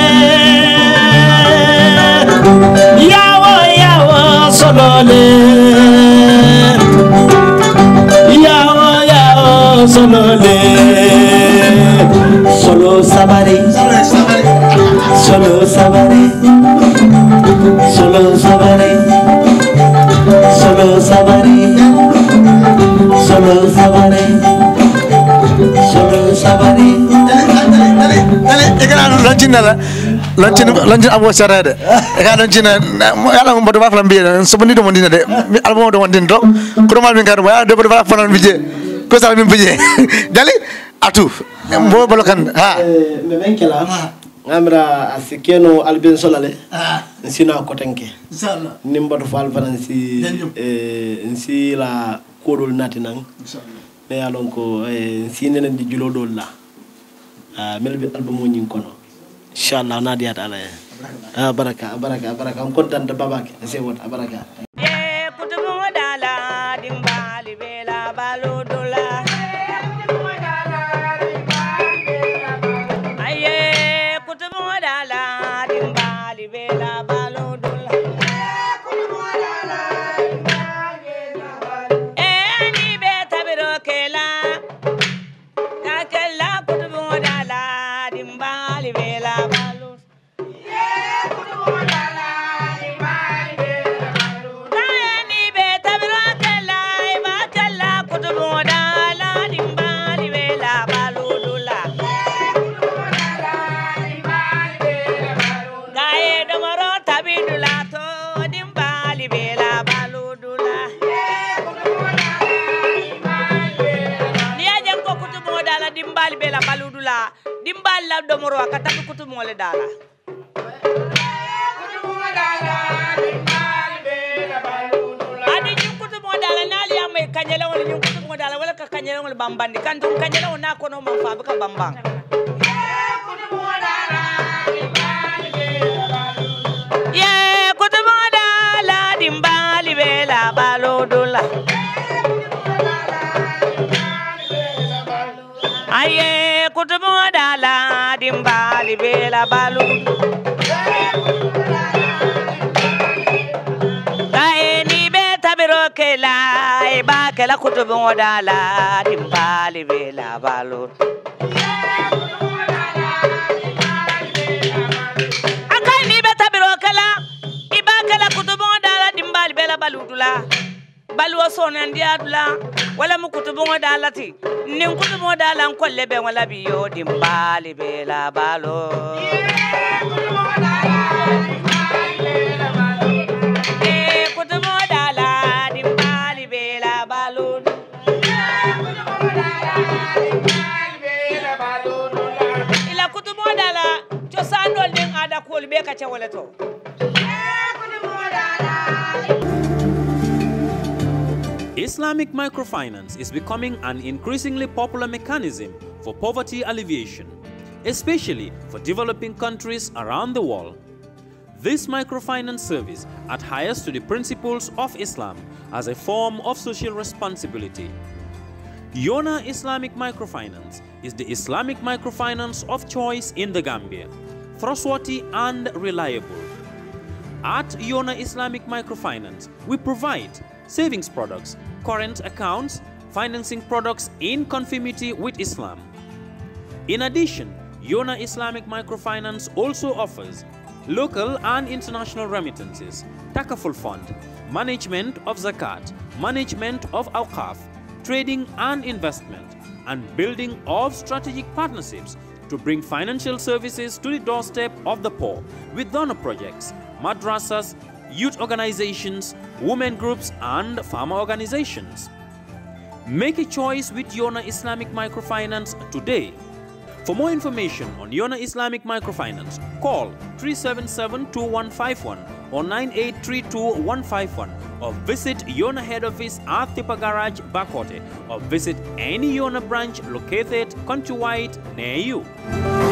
S10: yawa yawa solode solole solo sabari solo sabari solo sabari solo sabari solo sabari solo sabari
S9: Eka lancina la lancina lancina abo sarade eka lancina yala mo bodo waflam biye soboni do mondina de albo do mondin do ko mal min kadu ya de bodo waflam biye ko sala min biye jali atu mbo bolokan ha
S10: me benkela ngamira asikeno alben solale
S11: ah
S10: sina ko tenke
S11: inshallah
S10: nimbatu fal fanansi eh nsi la kodol natinan
S11: inshallah
S10: me yalon ko eh sinenen di julo dol la ah melbe album nyin kono inshallah na diat ala ah baraka baraka baraka on kontan de babake se wot baraka
S8: e kutubu dala dimbali bela baludula aye kutubu dala dimbali bela baludula kutubu dala e ni be tabiro kela akela kutubu dala dimbali bela baludula dimbal la domoro akata kutu mole dala adi ñu kutu mo dala nali amay kanyela wala ñu kutu mo dala wala ka kanyela wala bambandi kan dum kanyela na ko no man fa ka bambang ye kutu mo dala dimbali bela balodula aye kutubu dala dimbali bela balu kae ni be tabiro kela e ba kela kutubu dala dimbali bela balu akai ni be tabiro kela e ba kela kutubu dala dimbali bela balu dula balu sonan diadula wala mu kutubu dala ti nin kutubu dala kolle be wala biyo dimbali bela balo eh kutubu dala dimbali bela balo ila kutubu dala cosandol din ada kol be ka wala to
S12: Islamic microfinance is becoming an increasingly popular mechanism for poverty alleviation, especially for developing countries around the world. This microfinance service adheres to the principles of Islam as a form of social responsibility. Yona Islamic Microfinance is the Islamic microfinance of choice in the Gambia, trustworthy and reliable. At Yona Islamic Microfinance, we provide savings products, current accounts, financing products in conformity with Islam. In addition, Yona Islamic Microfinance also offers local and international remittances, Takaful Fund, management of Zakat, management of Awqaf, trading and investment, and building of strategic partnerships to bring financial services to the doorstep of the poor with donor projects, madrasas, youth organizations, women groups, and farmer organizations. Make a choice with Yona Islamic Microfinance today. For more information on Yona Islamic Microfinance, call three seven seven, two one five one or nine eight three two, one five one or visit Yona head office at Tipa Garage, Bakote, or visit any Yona branch located countrywide near you.